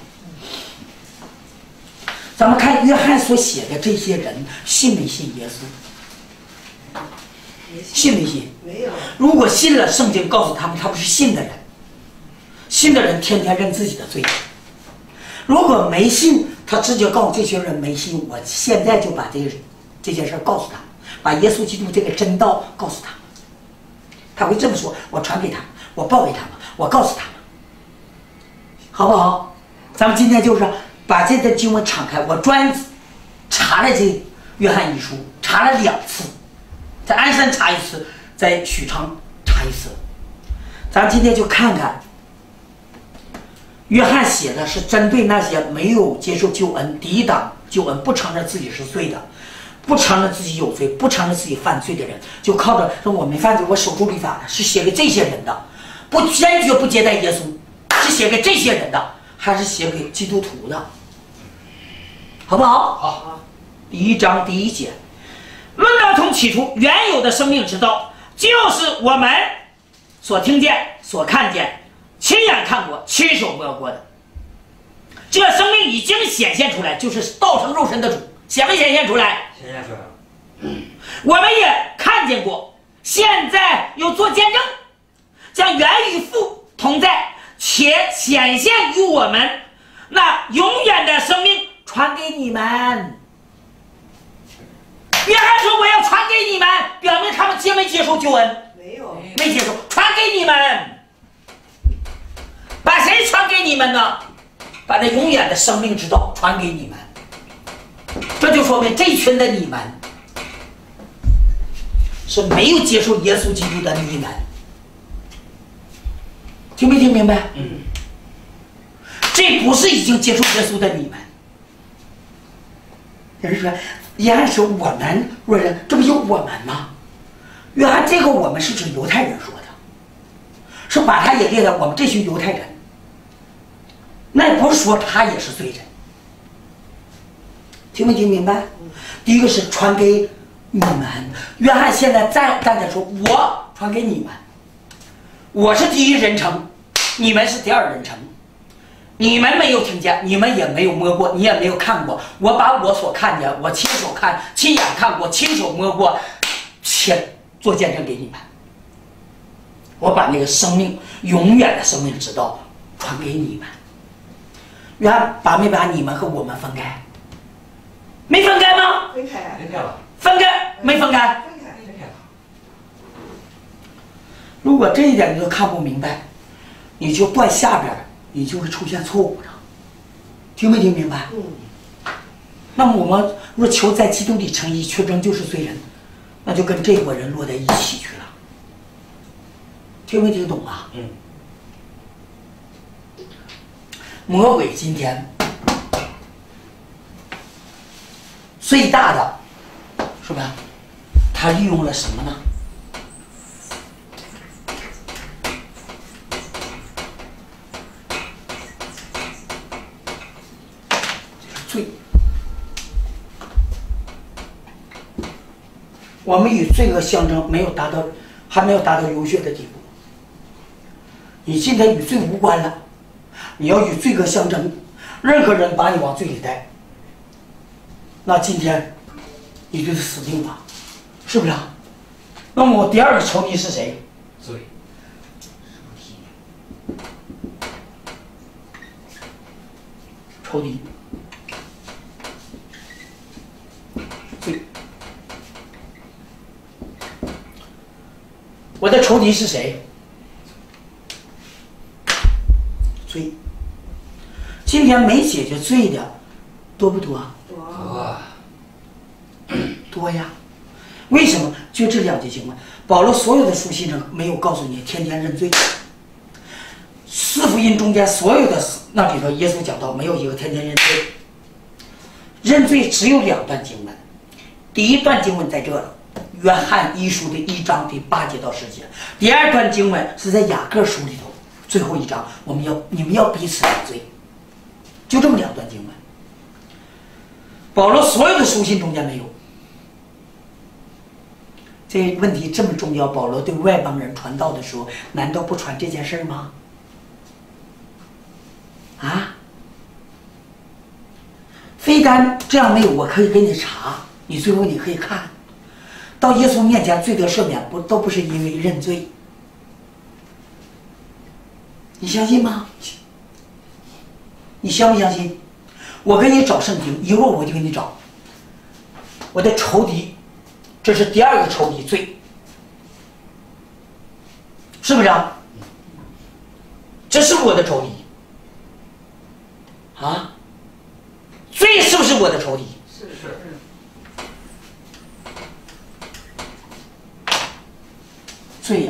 咱们看约翰所写的这些人信没信耶稣？信没信？ 没有。 如果信了，圣经告诉他们，他们是信的人。信的人天天认自己的罪。如果没信，他直接告诉这些人没信，我现在就把这个这件事告诉他，把耶稣基督这个真道告诉他。他会这么说：我传给他们，我报给他们，我告诉他们，好不好？咱们今天就是把这个经文敞开，我专查了这约翰一书，查了两次，在鞍山查一次，在许昌查一次。咱今天就看看。约翰写的是针对那些没有接受救恩、抵挡救恩、不承认自己是罪的、不承认自己有罪、不承认自己犯罪的人，就靠着说我没犯罪，我守住律法的，是写给这些人的。不坚决不接待耶稣，是写给这些人的，还是写给基督徒的？好不好？ 好。 第一章第一节，论到从起初原有的生命之道，就是我们所听见、所看见。亲眼看过，亲手摸过的，这生命已经显现出来，就是道成肉身的主，显没显现出来？ 显现出来了。 我们也看看见过，现在又做见证，将原与父同在，且显现于我们那永远的生命传给你们。约翰说：“我要传给你们，表明他们接没接受救恩？ 没有， 没接受，传给你们。把谁传给你们呢？把那永远的生命之道传给你们。这就说明这群的你们是没有接受耶稣基督的你们。听没听明白？ 嗯， 这不是已经接受耶稣的你们。有人说，约翰说我们若人，这不有我们吗？约翰这个我们是指犹太人说的，是把他也列在我们这群犹太人。那也不是说他也是罪人。听没听明白？第一个是传给你们，约翰现在站站在说，我传给你们，我是第一人称，你们是第二人称。你们没有听见，你们也没有摸过，你也没有看过。我把我所看见，我亲手看、亲眼看过、亲手摸过，且做见证给你们。我把那个生命、永远的生命之道传给你们。约翰把没把你们和我们分开？没分开吗？ 分开， 分开了， 分开没分开？ 分开， 分开了。 如果这一点你都看不明白，你就断下边，你就会出现错误的。听没听明白？ 嗯， 那么我们若求在基督里称义，却仍旧是罪人，那就跟这伙人落在一起去了。听没听懂啊？ 嗯。 魔鬼今天最大的是吧？他利用了什么呢？罪。我们与罪恶相争，没有达到，还没有达到优越的地步。你今天与罪无关了，你要与罪恶相争，任何人把你往罪里带，那今天你就是死定了，是不是啊？那么我第二个仇敌是谁？ 罪。 仇敌。罪。我的仇敌是谁？罪。今天没解决罪的多不多？ 多， 多。 多呀。为什么？就这两节经文，保罗所有的书信上没有告诉你天天认罪。四福音中间所有的那里头，耶稣讲到没有一个天天认罪。认罪只有两段经文，第一段经文在这了，约翰一书的一章第八节到十节；第二段经文是在雅各书里头最后一章，我们要你们要彼此认罪，就这么两段经文。保罗所有的书信中间没有。这问题这么重要，保罗对外邦人传道的时候，难道不传这件事吗？啊？非但这样没有，我可以给你查，你最后你可以看到耶稣面前罪得赦免，不都不是因为认罪？你相信吗？你相不相信？我给你找圣经，一会儿我就给你找。我的仇敌，这是第二个仇敌罪，是不是啊？这是我的仇敌啊！罪是不是我的仇敌？ 是是。 罪呀、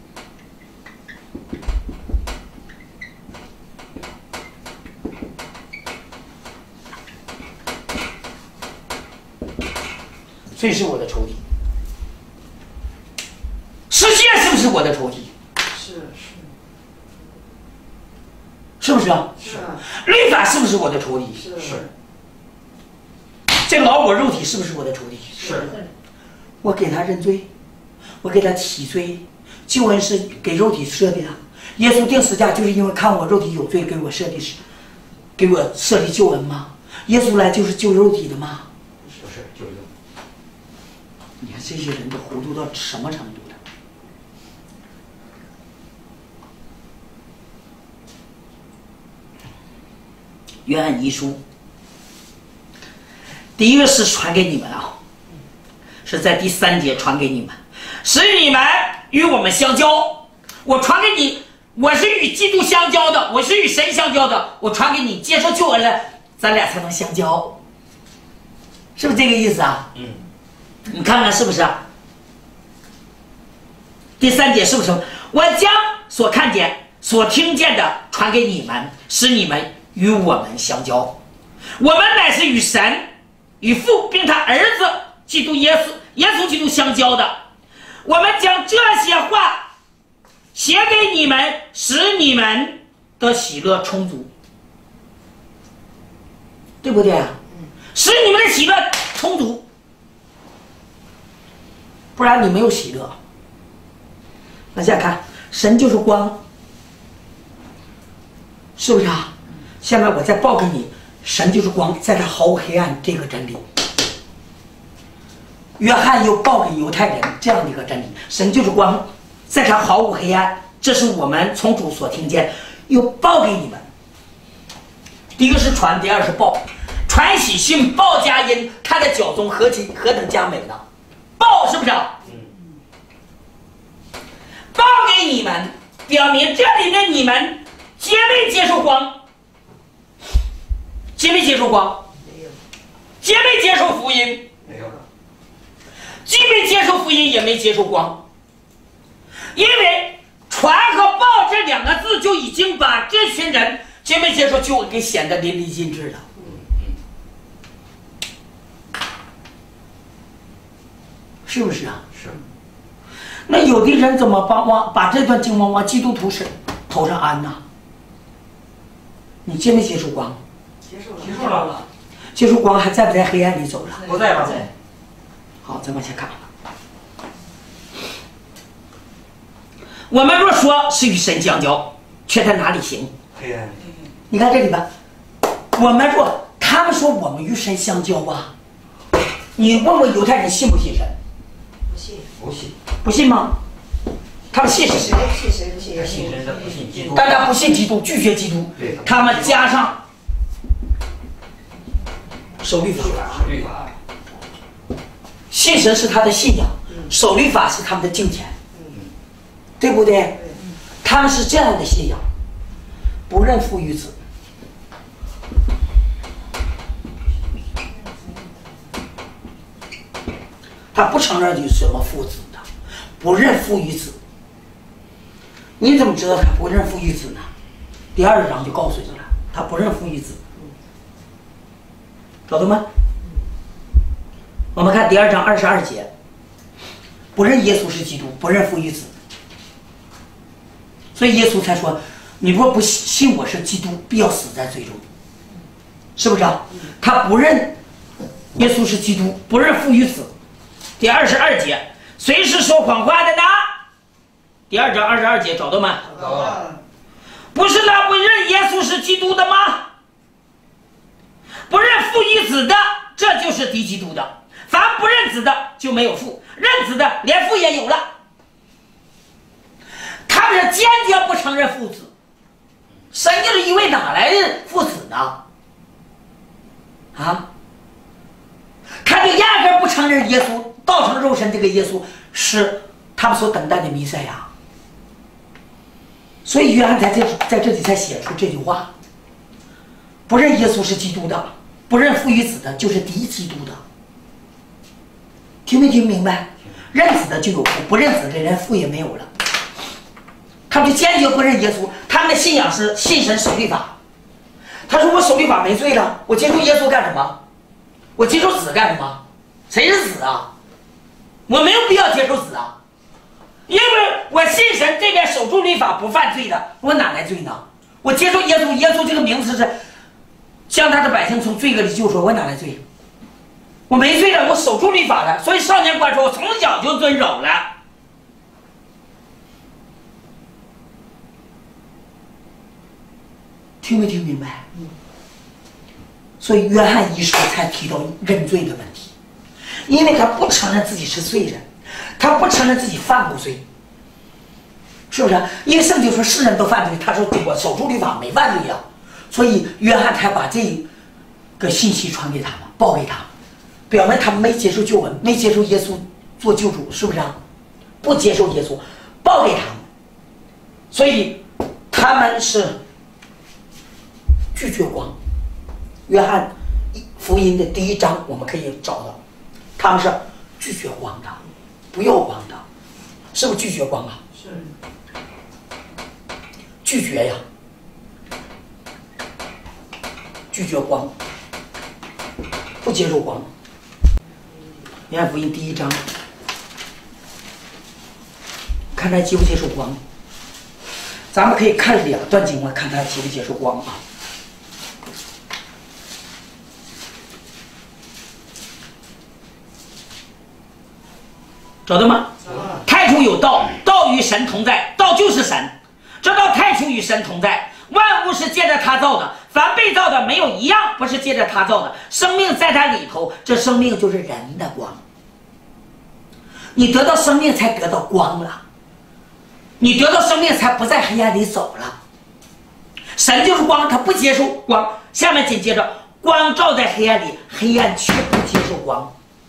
罪是我的仇敌。世界是不是我的仇敌？ 是是是不是啊？ 是律法是不是我的仇敌？ 是是这个老我肉体是不是我的仇敌？ 是。 我给他认罪，我给他洗罪，救恩是给肉体设的啊。耶稣定十架就是因为看我肉体有罪，给我设立是，给我设立救恩吗？耶稣来就是救肉体的吗？ 不是就是你看这些人都糊涂到什么程度了？约翰一书，第一个是传给你们啊，是在第三节传给你们，使你们与我们相交。我传给你，我是与基督相交的，我是与神相交的，我传给你，接受救恩了，咱俩才能相交，是不是这个意思啊？嗯，你看看是不是啊？第三节是不是？我将所看见、所听见的传给你们，使你们与我们相交。我们乃是与神、与父并他儿子基督耶稣、耶稣基督相交的。我们将这些话写给你们，使你们的喜乐充足，对不对啊？使你们的喜乐充足，不然你没有喜乐。往下看，神就是光，是不是啊？下面我再报给你，神就是光，在他毫无黑暗这个真理。约翰又报给犹太人这样的一个真理：神就是光，在他毫无黑暗。这是我们从主所听见，又报给你们。第一个是传，第二是报。传喜讯，报佳音，他的脚中何其何等佳美呢？报是不是？报给你们，表明这里的你们皆没接受光，皆没接受光， 没有， 皆没接受福音， 没有， 既没接受福音，也没接受光，因为传和报这两个字就已经把这群人皆没接受救恩给显得淋漓尽致了。是不是啊？ 是。 那有的人怎么把往把这段经文往基督徒身头上安呢？你接没接触光？ 接受了， 接受了， 接触光还在不在黑暗里走了？ 不在吧？ 好，再往下看。我们若说是与神相交，却在哪里行？ 黑暗。 你看这里边，我们若他们说我们与神相交啊，你问问犹太人信不信神？ 不信， 不信， 不信吗？他们信神， 谁不信谁不信他信神的不信基督。 大家不信基督，拒绝基督， 对， 他们加上守律法， 是律法。 信神是他的信仰，守律法是他们的敬虔，对不对？他们是这样的信仰，不认父与子。他不承认有什么父子的，不认父与子。你怎么知道他不认父与子呢？第二章就告诉你了，他不认父与子。找到吗？我们看第二章二十二节，不认耶稣是基督，不认父与子。所以耶稣才说：“你若不信我是基督，必要死在罪中。”是不是啊？他不认耶稣是基督，不认父与子。第二十二节，谁是说谎话的呢？第二章二十二节找到吗？ 找到了， 不是那不认耶稣是基督的吗？不认父与子的，这就是敌基督的。凡不认子的就没有父，认子的连父也有了。他们是坚决不承认父子，神就是一位，哪来的父子呢？啊？他就压根不承认耶稣道成肉身，这个耶稣是他们所等待的弥赛亚。所以约翰在这在这里才写出这句话：不认耶稣是基督的，不认父与子的，就是敌基督的。听没听明白？认子的就有父，不认子的人父也没有了。他们就坚决不认耶稣，他们的信仰是信神守律法。他说我守律法没罪了，我接受耶稣干什么？我接受子干什么？谁是子啊？我没有必要接受子啊，因为我信神这边守住律法不犯罪的，我哪来罪呢？我接受耶稣，耶稣这个名字是将他的百姓从罪恶里救出，我哪来罪？我没罪了，我守住律法了，所以少年观说，我从小就遵守了。听没听明白？所以约翰一书才提到认罪的问题。 因为他不承认自己是罪人，他不承认自己犯过罪，是不是？因为圣经说世人都犯罪，他说我守住律法没犯罪呀、啊，所以约翰才把这个信息传给他们，报给他们，表明他们没接受救恩，没接受耶稣做救主，是不是啊？不接受耶稣，报给他们，所以他们是拒绝光。约翰福音的第一章我们可以找到，他们是拒绝光的，不要光的，是不是拒绝光啊？ 是。 拒绝呀，拒绝光，不接受光。约翰福音第一章，看他接不接受光。咱们可以看两段经文，看他接不接受光啊。找到吗？太初有道，道与神同在，道就是神。这道太初与神同在，万物是借着他造的，凡被造的没有一样不是借着他造的。生命在他里头，这生命就是人的光。你得到生命，才得到光了。你得到生命，才不在黑暗里走了。神就是光，他不接受光。下面紧接着，光照在黑暗里，黑暗却不接受光。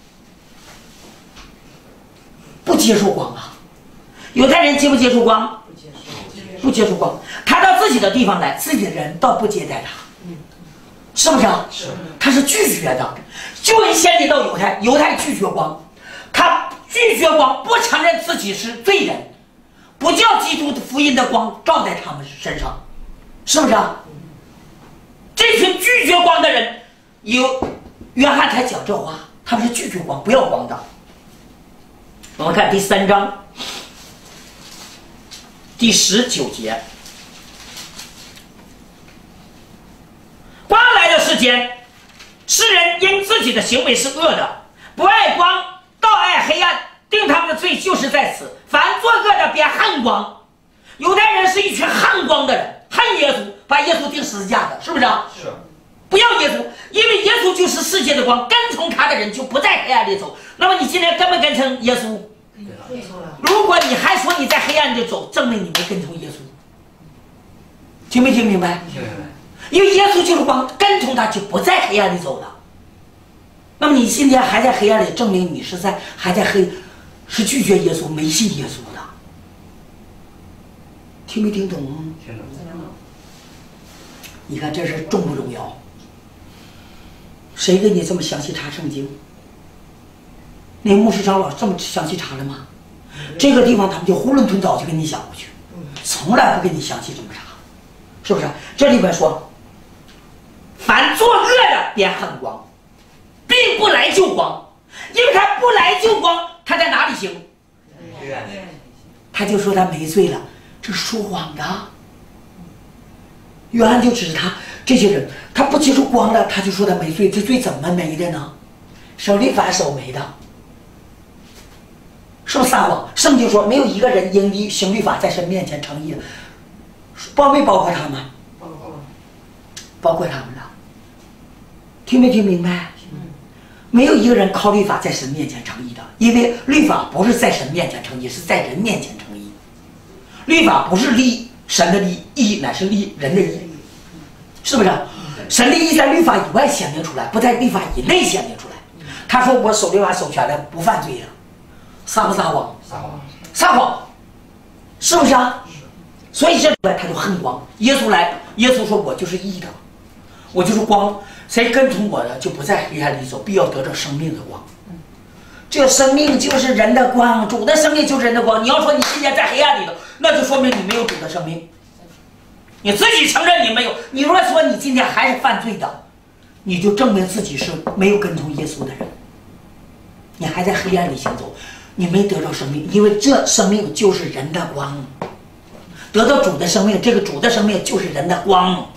不接受光啊！犹太人接不接受光？ 不接受， 不接受光。他到自己的地方来，自己的人倒不接待他，是不是啊？ 是。 他是拒绝的。救恩先临到犹太，犹太拒绝光，他拒绝光，不承认自己是罪人，不叫基督的福音的光照在他们身上，是不是啊？这群拒绝光的人，有约翰才讲这话，他们是拒绝光，不要光的。我们看第三章第十九节，光来到世间，世人因自己的行为是恶的，不爱光，倒爱黑暗，定他们的罪就是在此。凡作恶的，便恨光。犹太人是一群恨光的人，恨耶稣，把耶稣钉十字架的，是不是啊？ 是。 不要耶稣，因为耶稣就是世界的光，跟从他的人就不在黑暗里走。那么你今天跟没跟从耶稣？ 跟从了。 如果你还说你在黑暗里走，证明你没跟从耶稣。听没听明白？ 听明白。 因为耶稣就是光，跟从他就不在黑暗里走了。那么你今天还在黑暗里，证明你是在还在黑，是拒绝耶稣、没信耶稣的。听没听懂？ 听懂。 你看这是重不重要？谁给你这么详细查圣经？那牧师长老这么详细查了吗？这个地方他们就囫囵吞枣就给你讲过去，从来不给你详细这么查，是不是？这里边说，凡作恶的便恨光，并不来救光，因为他不来救光，他在哪里行？他就说他没罪了，这是说谎的。约翰就指他这些人，他不接受光了，他就说他没罪，这罪怎么没的呢？守律法守没的，是不是撒谎？圣经说没有一个人因律行律法在神面前称义的，包没包括他们？ 包括， 包括他们了。听没听明白？没有一个人靠律法在神面前称义的，因为律法不是在神面前称义，是在人面前称义。律法不是立神的立，义乃是立人的义，是不是？神的义在律法以外显明出来，不在律法以内显明出来。他说我守律法守全了，不犯罪了，撒不撒谎？ 撒谎。 撒谎，是不是啊？所以这里边他就恨光。耶稣来，耶稣说我就是义的，我就是光，谁跟从我的就不在黑暗里走，必要得着生命的光。这生命就是人的光，主的生命就是人的光。你要说你今天在黑暗里头，那就说明你没有主的生命，你自己承认你没有。你如果说你今天还是犯罪的，你就证明自己是没有跟从耶稣的人，你还在黑暗里行走，你没得着生命，因为这生命就是人的光。得到主的生命，这个主的生命就是人的光，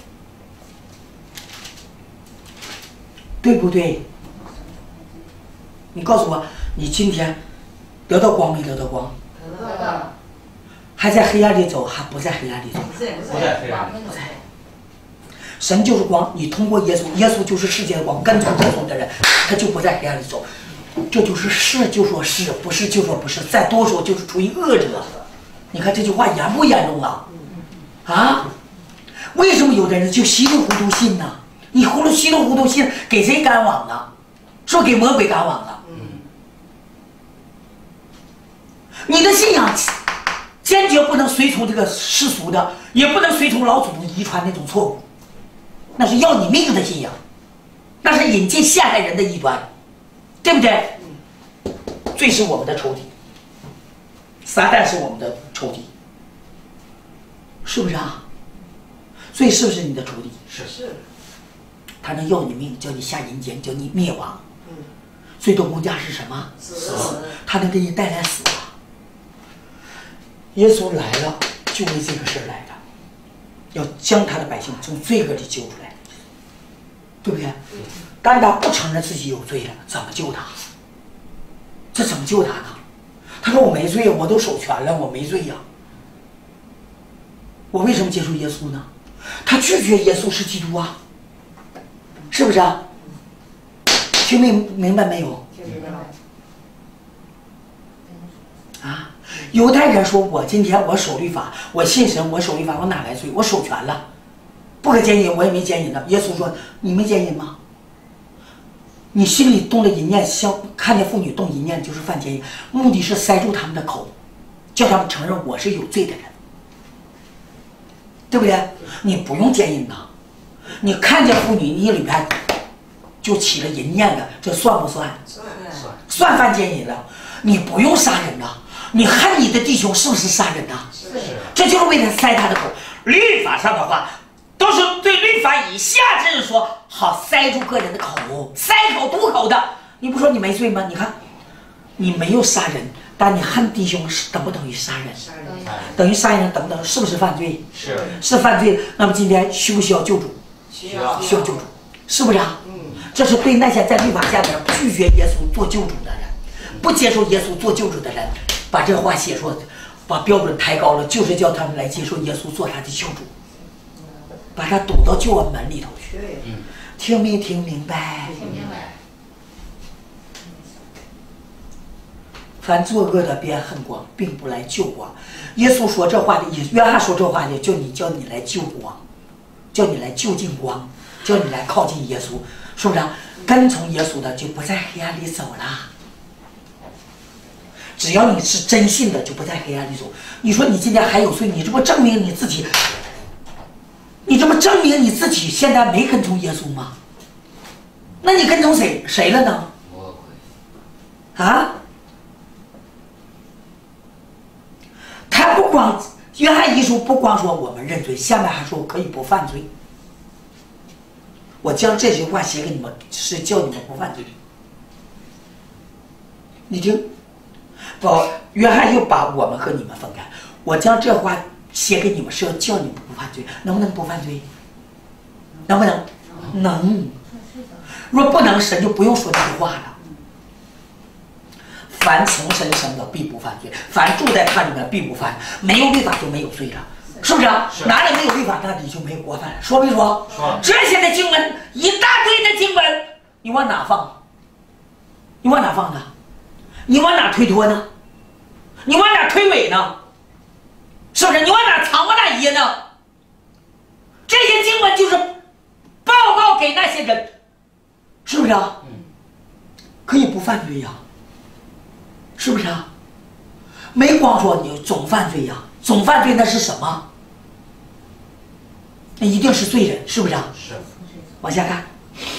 对不对？你告诉我，你今天得到光没得到光？ 得到了。 还在黑暗里走，还不在黑暗里走？ 不在不在黑暗里。 不在。神就是光，你通过耶稣，耶稣就是世界的光，跟从耶稣的人，他就不在黑暗里走。 这就是是就说是，不是就说不是，再多说就是出于恶者。你看这句话严不严重啊？啊？为什么有的人就稀里糊涂信呢？你糊涂稀里糊涂信，给谁赶往呢？是不是给魔鬼赶往了？你的信仰坚决不能随从这个世俗的，也不能随从老祖宗遗传那种错误，那是要你命的信仰，那是引进陷害人的异端，对不对？罪是我们的仇敌，撒旦是我们的仇敌，是不是啊？罪是不是你的仇敌？ 是是， 他能要你命，叫你下阴间，叫你灭亡。罪的工价是什么？ 死， 他能给你带来死啊！耶稣来了，就为这个事儿来的，要将他的百姓从罪恶里救出来，对不对？但是他不承认自己有罪了，怎么救他？这怎么救他呢？他说我没罪，我都守全了，我没罪呀。我为什么接受耶稣呢？他拒绝耶稣是基督啊，是不是啊？听明明白没有？ 听明白了。 啊，犹太人说：“我今天我守律法，我信神，我守律法，我哪来罪？我守全了，不可奸淫，我也没奸淫的。”耶稣说：“你没奸淫吗？你心里动了淫念，像看见妇女动淫念，就是犯奸淫，目的是塞住他们的口，叫他们承认我是有罪的人，对不对？你不用奸淫的，你看见妇女，你里边就起了淫念的，这算不算？ 算算算犯奸淫了。你不用杀人呐，你恨你的弟兄是不是杀人呐？ 是这就是为了塞他的口。律法上的话，都是对律法以下之人说，好塞住个人的口，塞口堵口的。你不说你没罪吗？你看，你没有杀人，但你恨弟兄是等不等于杀人？ 杀人， 等于杀人等等，是不是犯罪？ 是是犯罪。那么今天需不需要救主？ 需要需要救主，是不是啊？ 嗯， 这是对那些在律法下面拒绝耶稣做救主的人，不接受耶稣做救主的人，把这话写出，把标准抬高了，就是叫他们来接受耶稣做他的救主，把他堵到救恩门里头去。 对， 听没听明白？ 听明白。 凡作恶的便恨光，并不来救光。耶稣说这话的意思，约翰说这话的，叫你叫你来救光，叫你来就近光，叫你来靠近耶稣，是不是啊？跟从耶稣的就不在黑暗里走了。只要你是真信的，就不在黑暗里走。你说你今天还有罪，你这不证明你自己？你这不证明你自己现在没跟从耶稣吗？那你跟从谁谁了呢？ 魔鬼。 啊？他不光约翰一书不光说我们认罪，下面还说可以不犯罪。我将这句话写给你们，是叫你们不犯罪。你听，不，约翰又把我们和你们分开。我将这话写给你们，是要叫你们不犯罪，能不能不犯罪？能不能？能。若不能，神就不用说这句话了。凡从神生的，必不犯罪；凡住在他里面，必不犯。没有律法就没有罪了，是不是啊？ 是哪里没有律法，那里就没有过犯。说没说？ 说。 这些的经文，一大堆的经文，你往哪放？你往哪放呢？你往哪推脱呢？你往哪推诿呢？是不是？你往哪藏，往哪掖呢？这些经文就是报告给那些人，是不是啊？可以不犯罪呀、啊，是不是啊？没光说你总犯罪呀、啊，总犯罪那是什么？那一定是罪人，是不是啊？ 是。 往下看。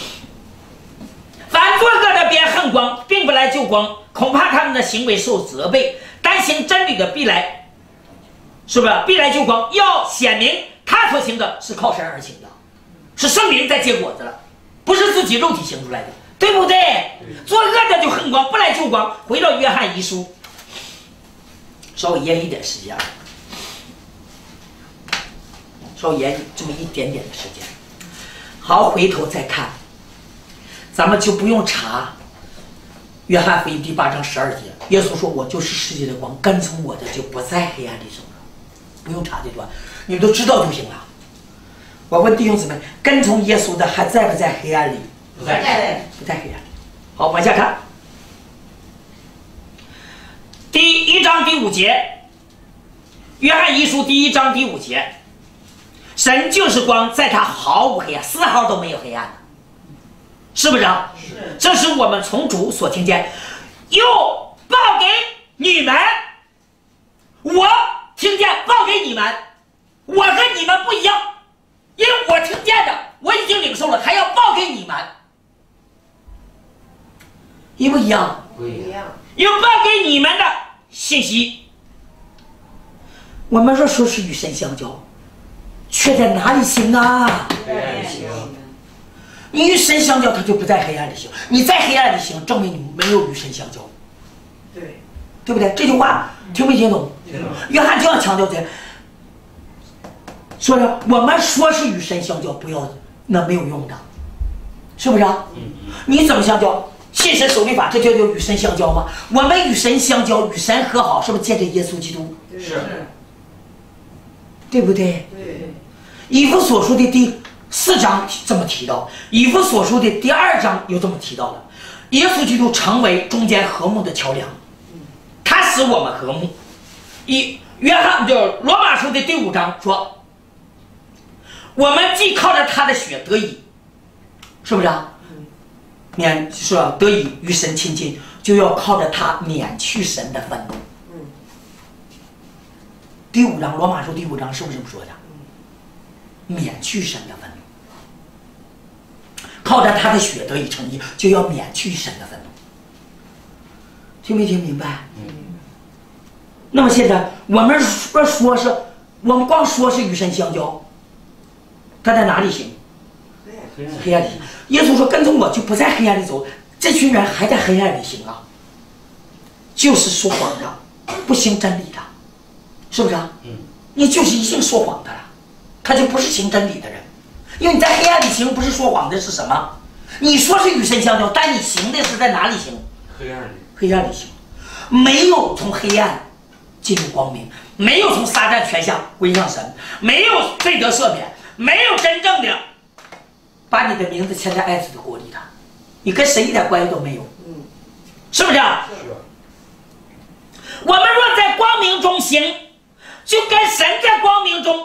凡作恶的便恨光，并不来救光，恐怕他们的行为受责备；担心真理的必来，是不是？必来救光，要显明他所行的是靠神而行的，是圣灵在结果子了，不是自己肉体行出来的，对不对？作恶的就恨光，不来救光。回到约翰一书，稍微延一点时间，稍微延这么一点点的时间。好，回头再看。咱们就不用查约翰福音第八章十二节，耶稣说：“我就是世界的光，跟从我的就不在黑暗里走了。”不用查这段，你们都知道就行了。我问弟兄姊妹，跟从耶稣的还在不在黑暗里？ 不在。 不在黑暗里。好，往下看。 章第五节，约翰一书第一章第五节，神就是光，在他毫无黑暗，丝毫都没有黑暗的，是不是啊？ 是。 这是我们从主所听见，又报给你们，我听见报给你们，我跟你们不一样，因为我听见的我已经领受了，还要报给你们，一不一样？ 不一样。 又报给你们的信息。我们若说是与神相交，却在哪里行啊？ 黑暗里行。 你与神相交，他就不在黑暗里行；你在黑暗里行，证明你没有与神相交， 对， 对不对？这句话听没听懂？ 听懂。 约翰就要强调这，说是我们说是与神相交，不要那没有用的，是不是啊？ 嗯嗯。 你怎么相交？信神守律法，这叫做与神相交吗？我们与神相交，与神和好，是不是借着耶稣基督？ 是。 对不对？ 对。 以弗所书的第四章这么提到，以弗所书的第二章又这么提到了，耶稣基督成为中间和睦的桥梁，他使我们和睦。以约翰就罗马书的第五章说，我们既靠着他的血得以，是不是啊？免是吧？得以与神亲近，就要靠着他免去神的愤怒。 嗯。 第五章罗马书第五章是不是这么说的？免去神的愤怒，靠着他的血得以成义，就要免去神的愤怒。听没听明白？ 嗯。 那么现在我们说说是，我们光说是与神相交，他在哪里行？ 对。 黑暗里。耶稣说：“跟从我，就不在黑暗里走。”这群人还在黑暗里行啊，就是说谎的，不行真理的，是不是啊？ 嗯。 你就是一定说谎的了，他就不是行真理的人，因为你在黑暗里行，不是说谎的是什么？你说是与神相交，但你行的是在哪里行？ 黑暗里。 黑暗里行，没有从黑暗进入光明，没有从撒旦权下归向神，没有罪得赦免，没有真正的把你的名字签在爱子的国里的，你跟神一点关系都没有， 嗯， 是不是？ 是。 我们若在光明中行，就跟神在光明中，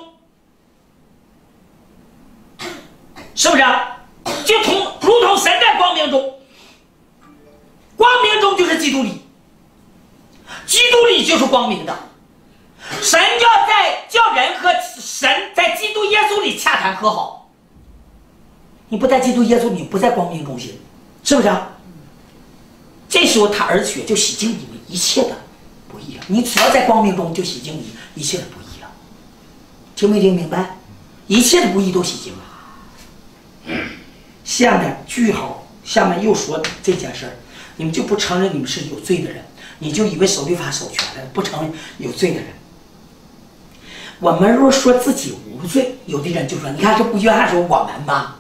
是不是？就同如同神在光明中，光明中就是基督里，基督里就是光明的。神要在叫人和神在基督耶稣里洽谈和好。 你不在基督耶稣，你不在光明中行，是不是？这时候他儿血就洗净你们一切的不义了。你只要在光明中，就洗净你一切的不义了。听没听明白？一切的不义都洗净了。下面句号，下面又说这件事儿，你们就不承认你们是有罪的人，你就以为守律法守全了，不承认有罪的人。我们若说自己无罪，有的人就说：“你看，这不约翰说我们吗？”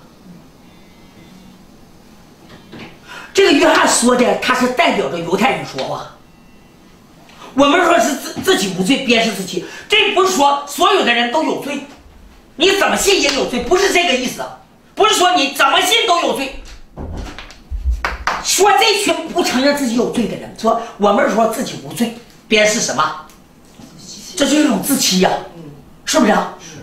这个约翰说的，他是代表着犹太人说话。我们说是自自己无罪，便是自己，这不是说所有的人都有罪，你怎么信也有罪，不是这个意思。不是说你怎么信都有罪。说这群不承认自己有罪的人，说我们说自己无罪，便是什么？这就是一种自欺呀、啊，是不是啊？ 是。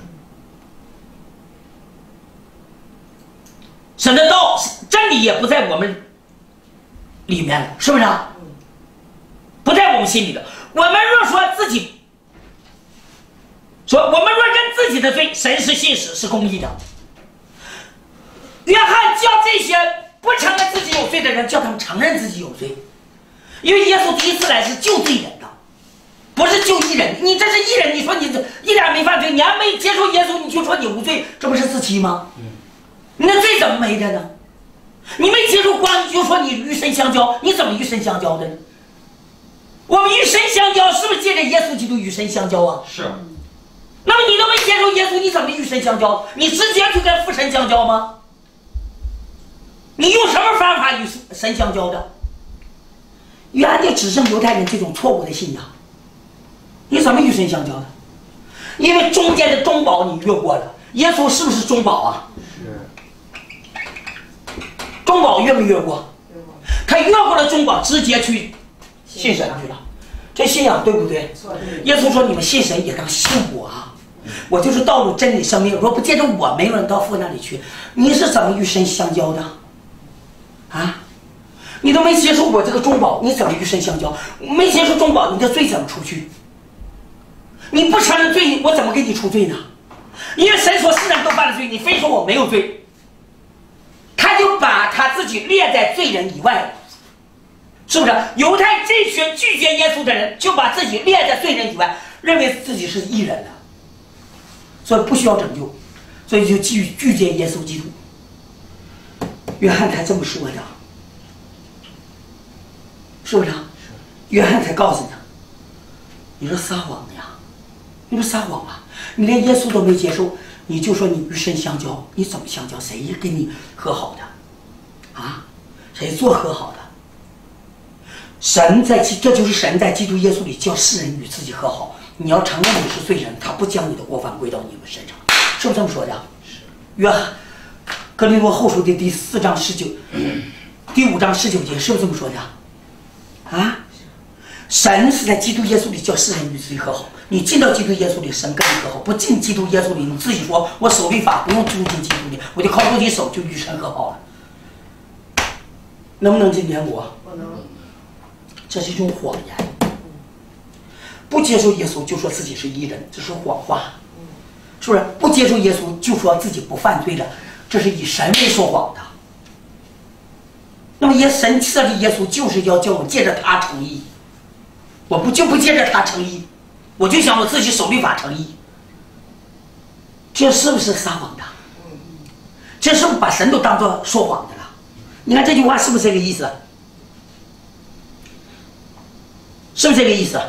神的道真理也不在我们里面了，是不是啊？不在我们心里的。我们若说自己，说我们若认自己的罪，神是信实是公义的。约翰叫这些不承认自己有罪的人，叫他们承认自己有罪，因为耶稣第一次来是救罪人的，不是救义人。你这是义人，你说你一点没犯罪，你还没接受耶稣，你就说你无罪，这不是自欺吗？你那罪怎么没的呢？你没接受光，你就说你与神相交，你怎么与神相交的呢？我们与神相交是不是借着耶稣基督与神相交啊？ 是。 那么你都没接受耶稣，你怎么与神相交？你直接去跟父神相交吗？你用什么方法与神相交的？约翰就指正犹太人这种错误的信仰。你怎么与神相交的？因为中间的中保你越过了。耶稣是不是中保啊？ 是。 中保越没越过？他越过了中保，直接去信神去了。 这信仰对不对？耶稣说：“你们信神也当信我啊！我就是道路、真理、生命。若不借着我，没有人到父那里去。”你是怎么与神相交的？啊？你都没接受过这个中保，你怎么与神相交？没接受中保，你的罪怎么出去？你不承认罪，我怎么给你出罪呢？因为神说世人都犯了罪，你非说我没有罪，他就把他自己列在罪人以外了。是不是？犹太这群拒绝耶稣的人，就把自己列在罪人以外，认为自己是义人了，所以不需要拯救，所以就拒拒绝耶稣基督。约翰才这么说的，是不是？约翰才告诉他，你这撒谎呀，你这撒谎啊！你连耶稣都没接受，你就说你与神相交，你怎么相交？谁跟你和好的？啊？谁做和好的？神在基，这就是神在基督耶稣里叫世人与自己和好。你要承认你是罪人，他不将你的过犯归到你们身上，是不是这么说的？是。约翰哥林多后书的第四章十九、第五章十九节，是不是这么说的？啊？神是在基督耶稣里叫世人与自己和好。你进到基督耶稣里，神跟你和好；不进基督耶稣里，你自己说我守律法不用住进基督里，我就靠自己手就与神和好了。能不能进天国？ 不能。 这是一种谎言。不接受耶稣就说自己是义人，这是谎话，是不是？不接受耶稣就说自己不犯罪了，这是以神为说谎的。那么耶神设立耶稣就是要叫我借着他成义，我不就不借着他成义，我就想我自己守律法成义，这是不是撒谎的？这是不是把神都当作说谎的了？你看这句话是不是这个意思？是不是这个意思？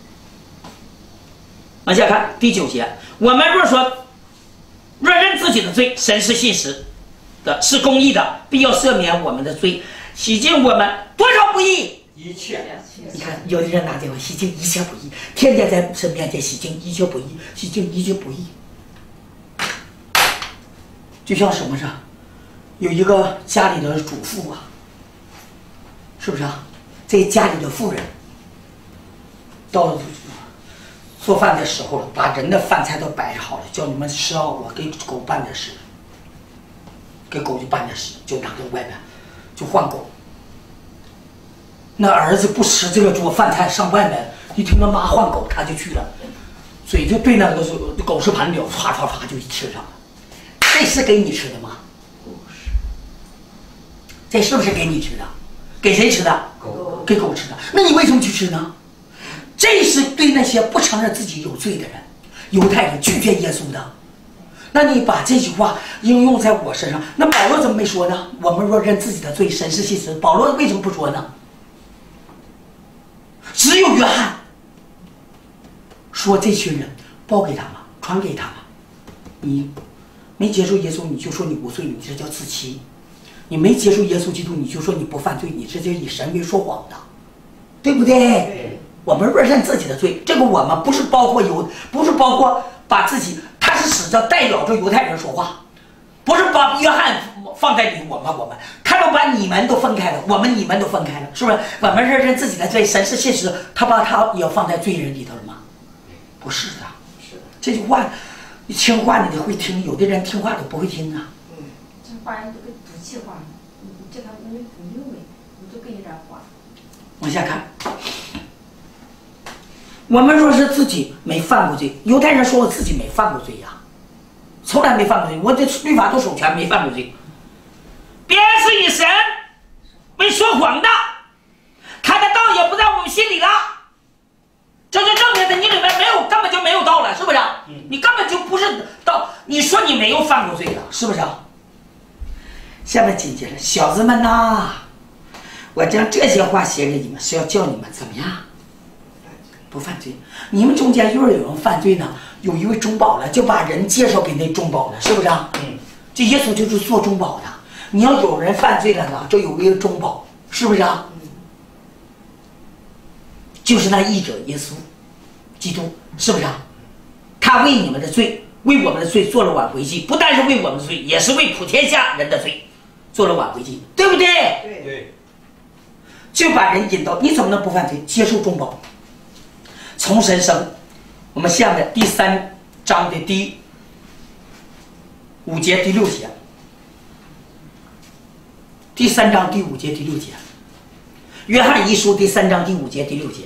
往下看第九节，我们若说若认自己的罪，神是信实的，是公义的，必要赦免我们的罪，洗净我们多少不义？ 一切。 你看，有的人拿这个洗净一切不义，天天在神面前洗净一切不义，洗净一切不义。就像什么事？有一个家里的主妇啊，是不是啊？这家里的妇人到做饭的时候了，把人的饭菜都摆好了，叫你们吃啊，我给狗办点事，给狗就办点事，就拿到外面就换狗。那儿子不吃这个桌饭菜，上外面一听他妈换狗，他就去了，嘴就对那个狗食盘鸟，唰唰唰就吃上了。这是给你吃的吗？不是。这是不是给你吃的？给谁吃的？ 狗。 给狗吃的。那你为什么去吃呢？这是对那些不承认自己有罪的人，犹太人拒绝耶稣的。那你把这句话应用在我身上，那保罗怎么没说呢？我们若认自己的罪，神是信实。保罗为什么不说呢？只有约翰说这群人报给他们，传给他们。你没接受耶稣，你就说你无罪，你这叫自欺；你没接受耶稣基督，你就说你不犯罪，你这就以神为说谎的，对不对？ 对。 我们若认自己的罪，这个我们不是包括犹，不是包括把自己，他是使着代表着犹太人说话，不是把约翰放在里我们我们，他都把你们都分开了，我们你们都分开了，是不是？我们认认自己的罪，神是信实，他把他也放在罪人里头了吗？不是的， 是的。 这句话，你听话你得会听，有的人听话都不会听啊。 嗯， 这话人都跟赌气话，你这个没不明白，你都跟你这话。 往下看。我们若是自己没犯过罪，犹太人说我自己没犯过罪呀，从来没犯过罪，我这律法都守全，没犯过罪。便是以神为说谎的，他的道也不在我们心里了，这就证明在你里面没有，根本就没有道了，是不是？你根本就不是道，你说你没有犯过罪了，是不是？下面紧接着，小子们呐，我将这些话写给你们，是要叫你们怎么样？不犯罪。你们中间若有人犯罪呢，有一位中保了，就把人介绍给那中保了，是不是？嗯。这耶稣就是做中保的。你要有人犯罪了呢，这有一个中保，是不是？嗯。就是那义者耶稣，基督，是不是？他为你们的罪，为我们的罪做了挽回祭，不但是为我们的罪，也是为普天下人的罪做了挽回祭，对不对？ 对对。 就把人引到，你怎么能不犯罪？接受中保。 从神生。我们下面第三章的第五节、第六节。第三章第五节、第六节，约翰一书第三章第五节、第六节。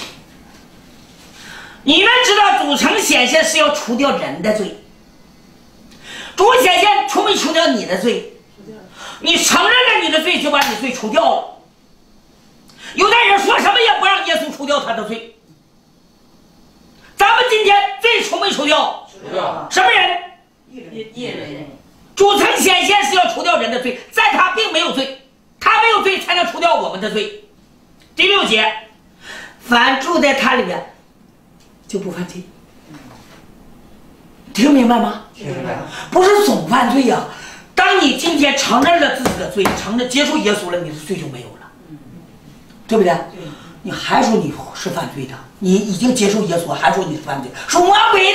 你们知道主曾显现是要除掉人的罪，主显现除没除掉你的罪？你承认了你的罪，就把你罪除掉了。有的人说什么也不让耶稣除掉他的罪。咱们今天罪除没除掉？ 除掉。 什么人？ 义人。 主曾显现是要除掉人的罪，在他并没有罪，他没有罪才能除掉我们的罪。第六节，凡住在他里面就不犯罪。听明白吗？ 听明白。 不是总犯罪呀、啊。当你今天承认了自己的罪，承认接受耶稣了，你的罪就没有了，对不对？你还说你是犯罪的，你已经接受耶稣，还说你是犯罪，是魔鬼的。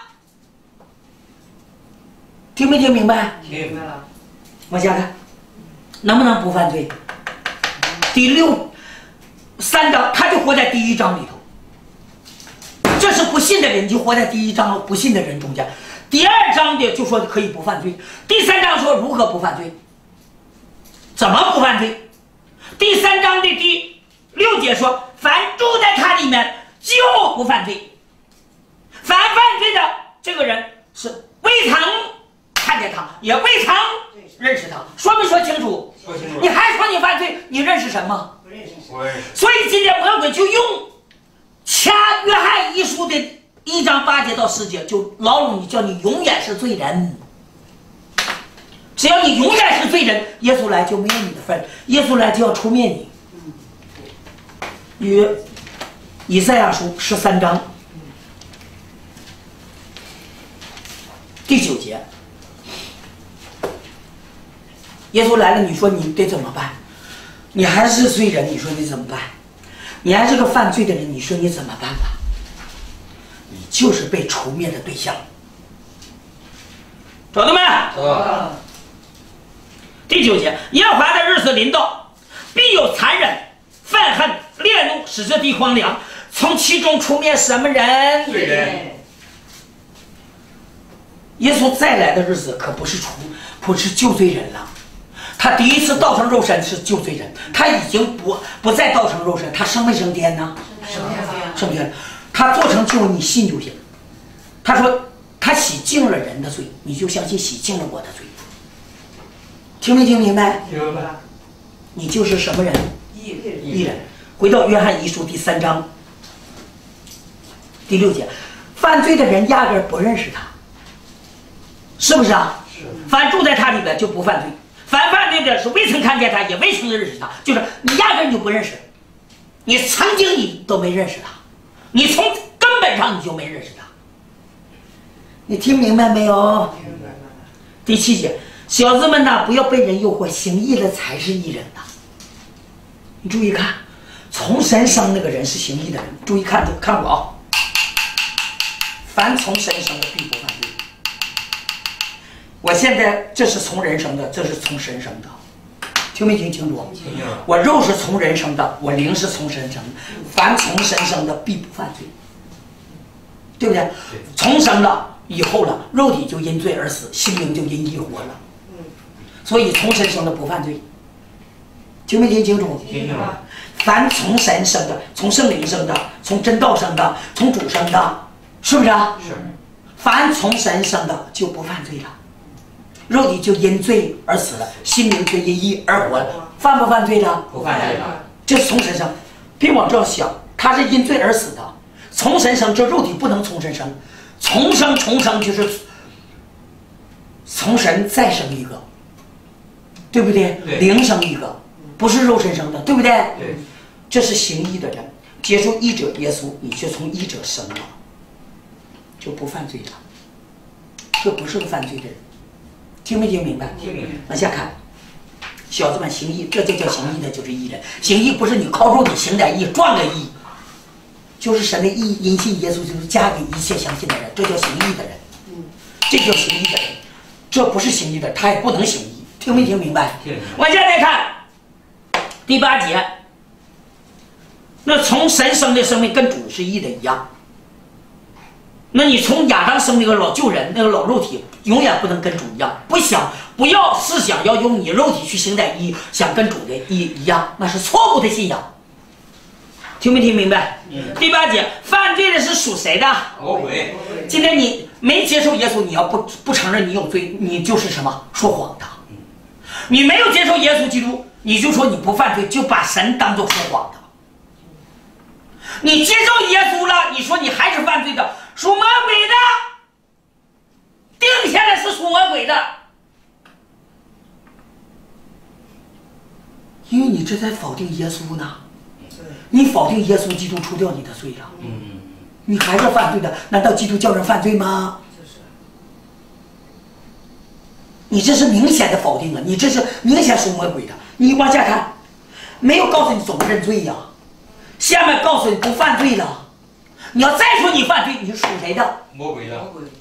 听没听明白？ 听明白了。 往下看，能不能不犯罪？第六三章，他就活在第一章里头。这是不信的人就活在第一章不信的人中间。第二章的就说可以不犯罪，第三章说如何不犯罪，怎么不犯罪？第三章的第六节说，凡住在他里面就不犯罪。凡犯罪的这个人是未曾看见他，也未曾认识他，说没说清楚？ 说清楚。 你还说你犯罪，你认识什么？ 不认识。不认识。 所以今天魔鬼就用掐约翰一书的一章八节到十节，就牢笼你，叫你永远是罪人。只要你永远是罪人，耶稣来就没有你的份，耶稣来就要除灭你。与以赛亚书十三章第九节，耶稣来了，你说你得怎么办？你还是罪人，你说你怎么办？你还是个犯罪的人，你说你怎么办吧？你就是被除灭的对象。找到没？ 找到。 第九节，耶和华的日子临到，必有残忍、愤恨、烈怒，使这地荒凉，从其中除灭什么人？ 罪人。 耶稣再来的日子可不是除，不是救罪人了。他第一次道成肉身是救罪人，他已经不不再道成肉身，他升没升天呢？ 升天。 升天。他做成就你信就行。他说他洗净了人的罪，你就相信洗净了我的罪。听没听明白？ 听明白。 你就是什么人？ 义人。 义人。回到约翰一书第三章第六节，犯罪的人压根不认识他，是不是啊？ 是。 凡住在他里边就不犯罪，凡犯罪的是未曾看见他，也未曾认识他，就是你压根就不认识，你曾经你都没认识他，你从根本上你就没认识他。你听明白没有？ 听明白了。 第七节，小子们呐，不要被人诱惑，行义的才是义人呐。你注意看，从神生那个人是行义的人，注意看看我啊。凡从神生的，必不犯罪。我现在这是从人生的，这是从神生的，听没听清楚？ 听清了。 我肉是从人生的，我灵是从神生的。凡从神生的，必不犯罪，对不对？从生了以后了，肉体就因罪而死，心灵就因义活了。所以从神生的不犯罪，听没听清楚？ 听清了。 凡从神生的，从圣灵生的，从真道生的，从主生的，是不是啊？ 是。 凡从神生的就不犯罪了，肉体就因罪而死了，心灵却因义而活了，犯不犯罪了？ 不犯罪了。 这是从神生，别往这想，他是因罪而死的。从神生，这肉体不能从神生，重生重生就是从神再生一个，对不对？ 对。 灵生一个，不是肉身生的，对不对？ 对。 这是行义的人，接受义者耶稣，你却从义者生了，就不犯罪了。这不是个犯罪的人，听没听明白？ 听明白。 往下看，小子们行义，这就叫行义的，就是义人。行义不是你靠肉体行点义赚个义，就是神的义，因信耶稣就是加给一切相信的人，这叫行义的人。嗯，这叫行义的人，这不是行义的，他也不能行义。听没听明白？ 听明白。 往下再看第八节， 那从神生的生命跟主是一的一样。那你从亚当生那个老旧人，那个老肉体，永远不能跟主一样。不想，不要思想要用你肉体去行在一，想跟主的一一样，那是错误的信仰。听没听明白？嗯。第八节，犯罪的是属谁的？ 魔鬼。 今天你没接受耶稣，你要不不承认你有罪，你就是什么？说谎的。你没有接受耶稣基督，你就说你不犯罪，就把神当作说谎的。你接受耶稣了，你说你还是犯罪的，属魔鬼的，定下来是属魔鬼的， 因为你这在否定耶稣呢。你否定耶稣基督除掉你的罪了，嗯，你还是犯罪的，难道基督叫人犯罪吗？就是，你这是明显的否定了，你这是明显属魔鬼的。你往下看，没有告诉你怎么认罪呀，下面告诉你不犯罪了，你要再说你犯罪，你是属谁的？ 魔鬼的。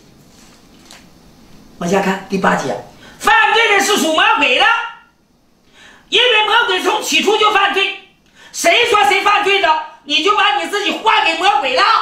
往下看第八节， 犯罪的是属魔鬼的，因为魔鬼从起初就犯罪。谁说谁犯罪的，你就把你自己划给魔鬼了，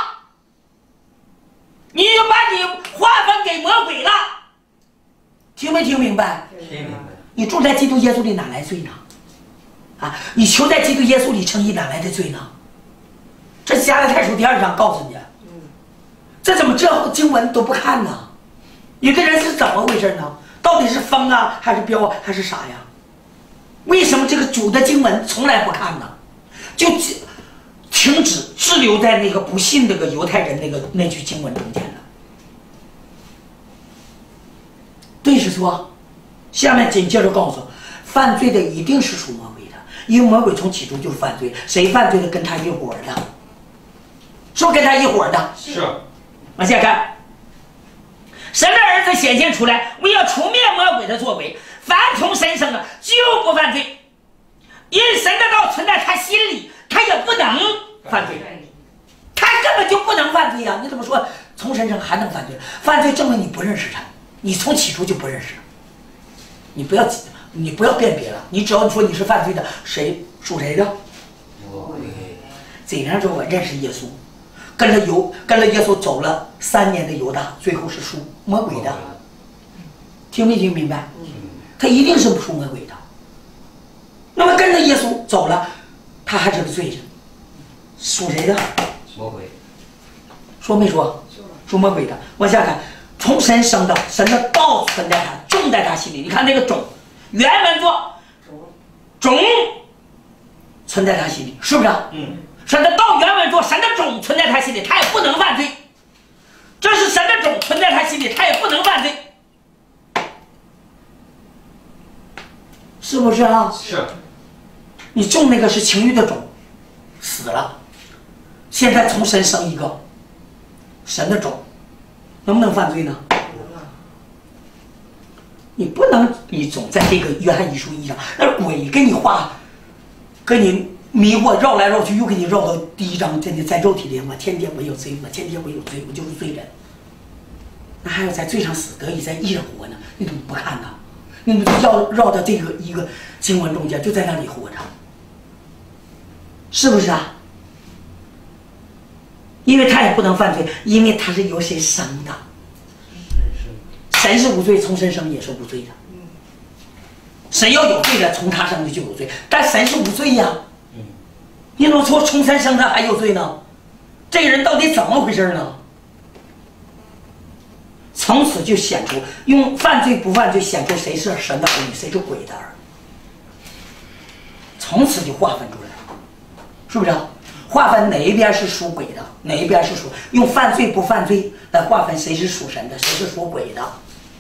你就把你划分给魔鬼了。 听没听明白？ 听明白。 你住在基督耶稣里哪来罪呢？啊，你求在基督耶稣里称义哪来的罪呢？这加拉太书第二章告诉你，这怎么这经文都不看呢？有的人是怎么回事呢？到底是疯啊，还是彪啊，还是傻呀？为什么这个主的经文从来不看呢？就停止滞留在那个不信那个犹太人那个那句经文中间了。对是说，下面紧接着告诉，犯罪的一定是属魔鬼的，因为魔鬼从起初就是犯罪，谁犯罪的跟他一伙的，是不是跟他一伙的？ 是。 往下看，神的儿子显现出来，为要除灭魔鬼的作为，凡从神生的就不犯罪。因神的道存在他心里，他也不能犯罪， 他根本就不能犯罪呀、啊！你怎么说从神生还能犯罪？犯罪证明你不认识他，你从起初就不认识。你不要，你不要辨别了，你只要说你是犯罪的，谁属谁的？ 魔鬼。 怎样说我认识耶稣，跟着犹跟着耶稣走了三年的犹大，最后是属魔鬼的。听没听明白？他一定是属魔鬼的。那么跟着耶稣走了，他还是个罪人，属谁的？ 魔鬼。 说没说？属魔鬼的。往下看，从神生的，神的道存在他，种在他心里。你看那个种，原文作种，存在他心里，是不是？嗯。神的道原文作神的种存在他心里，他也不能犯罪。这是神的种存在他心里，他也不能犯罪，是不是啊？ 是。 你种那个是情欲的种，死了，现在从神生一个神的种，能不能犯罪呢？你不能，你总在这个约翰一书一上，那鬼给你画，给你迷惑，绕来绕去，又给你绕到第一章，真的在肉体里，我天天我有罪，我天天我有罪，我就是罪人。那还要在罪上死，得以在义上活呢？你怎么不看呢？你们要绕到这个一个经文中间，就在那里活着，是不是啊？因为他也不能犯罪，因为他是由谁生的？神是无罪，从神生也是无罪的。神要有罪的，从他生的就有罪，但神是无罪呀。你怎么说从神生的还有罪呢？这个人到底怎么回事呢？从此就显出用犯罪不犯罪显出谁是神的儿女，谁是鬼的儿女，从此就划分出来了，是不是？划分哪一边是属鬼的，哪一边是属用犯罪不犯罪来划分谁是属神的，谁是属鬼的，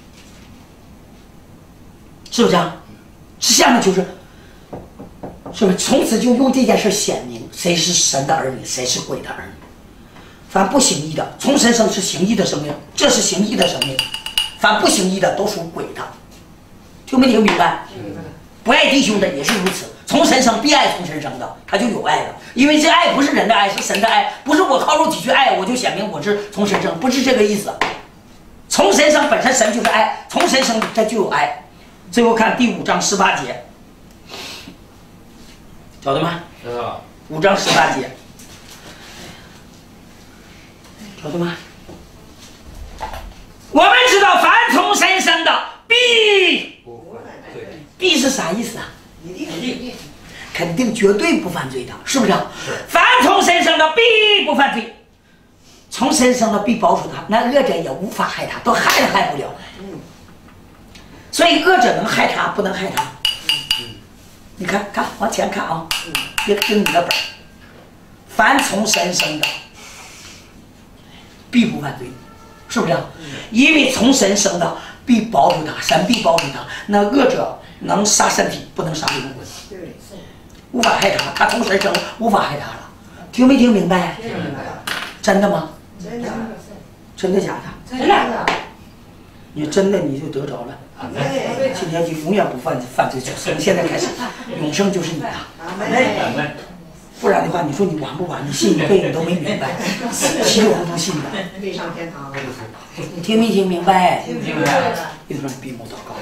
是不是啊？下面就是，是不是？从此就用这件事显明谁是神的儿女，谁是鬼的儿女。凡不行义的，从神生是行义的生命，这是行义的生命；凡不行义的，都属鬼的。听没听明白？不爱弟兄的也是如此。从神生必爱从神生的，他就有爱了。因为这爱不是人的爱，是神的爱，不是我靠肉体去爱，我就显明我是从神生，不是这个意思。从神生本身神就是爱，从神生这就有爱。最后看第五章十八节，晓得吗？ 知道。 五章十八节， 晓得吗？ 我们知道凡从神生的必不犯罪， 必是啥意思啊？ 一定一定。 肯定绝对不犯罪的，是不是啊？ 是。 凡从神生的必不犯罪， 从神生的必保守他，那恶者也无法害他，都害都害不了。 嗯。 所以恶者能害他，不能害他。你看看往前看啊，别盯你的本儿。凡从神生的，必不犯罪，是不是啊？因为从神生的必保守他，神必保守他。那恶者能杀身体，不能杀灵魂， 对， 无法害他。他从神生，无法害他了。听没听明白？ 听明白了。 真的吗？ 真的， 真的假的？ 真的。 你真的你就得着了。 对。 今天就永远不犯犯罪，从现在开始，永生就是你的。 阿门。 不然的话，你说你完不完？你信一辈子你都没明白，稀里糊涂信的。 没上天堂。 你听没听明白？ 听明白了。 一会儿闭目祷告。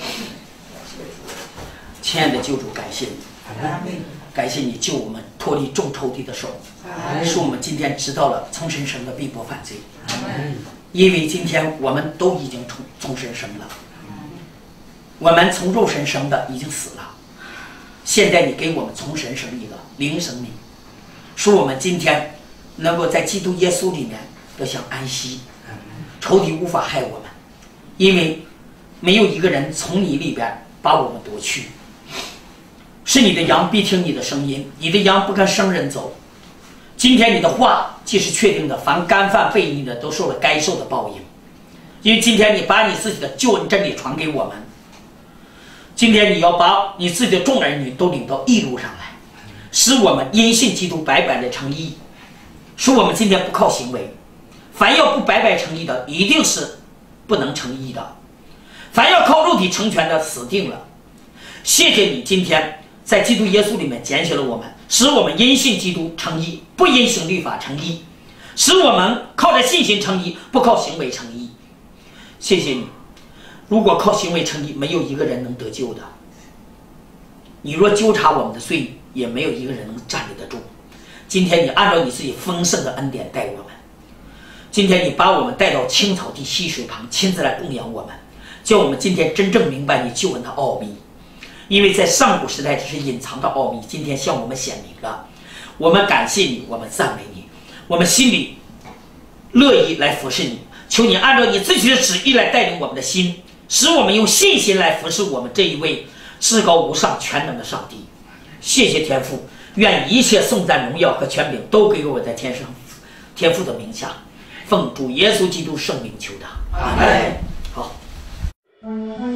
亲爱的救主，感谢你，感谢你救我们脱离众仇敌的手，使我们今天知道了从神生的必不犯罪。因为今天我们都已经从从神生了，我们从肉身生的已经死了，现在你给我们从神生一个灵生命，使我们今天能够在基督耶稣里面得享安息，仇敌无法害我们，因为没有一个人从你里边把我们夺去。是你的羊必听你的声音，你的羊不跟生人走。今天你的话既是确定的，凡干犯悖逆的都受了该受的报应。因为今天你把你自己的救恩真理传给我们，今天你要把你自己的众儿女都领到义路上来，使我们因信基督白白的成义，使我们今天不靠行为。凡要不白白成义的，一定是不能成义的；凡要靠肉体成全的，死定了。谢谢你今天在基督耶稣里面拣选了我们，使我们因信基督成义，不因行律法成义，使我们靠着信心成义，不靠行为成义。谢谢你，如果靠行为成义，没有一个人能得救的。你若纠察我们的罪，也没有一个人能站立得住。今天你按照你自己丰盛的恩典待我们，今天你把我们带到青草地溪水旁，亲自来供养我们，叫我们今天真正明白你救恩的奥秘。因为在上古时代只是隐藏的奥秘，今天向我们显明了。我们感谢你，我们赞美你，我们心里乐意来服侍你。求你按照你自己的旨意来带领我们的心，使我们用信心来服侍我们这一位至高无上全能的上帝。谢谢天父，愿一切颂赞荣耀和权柄都归我在天上天父的名下，奉主耶稣基督圣名求的，阿门。好。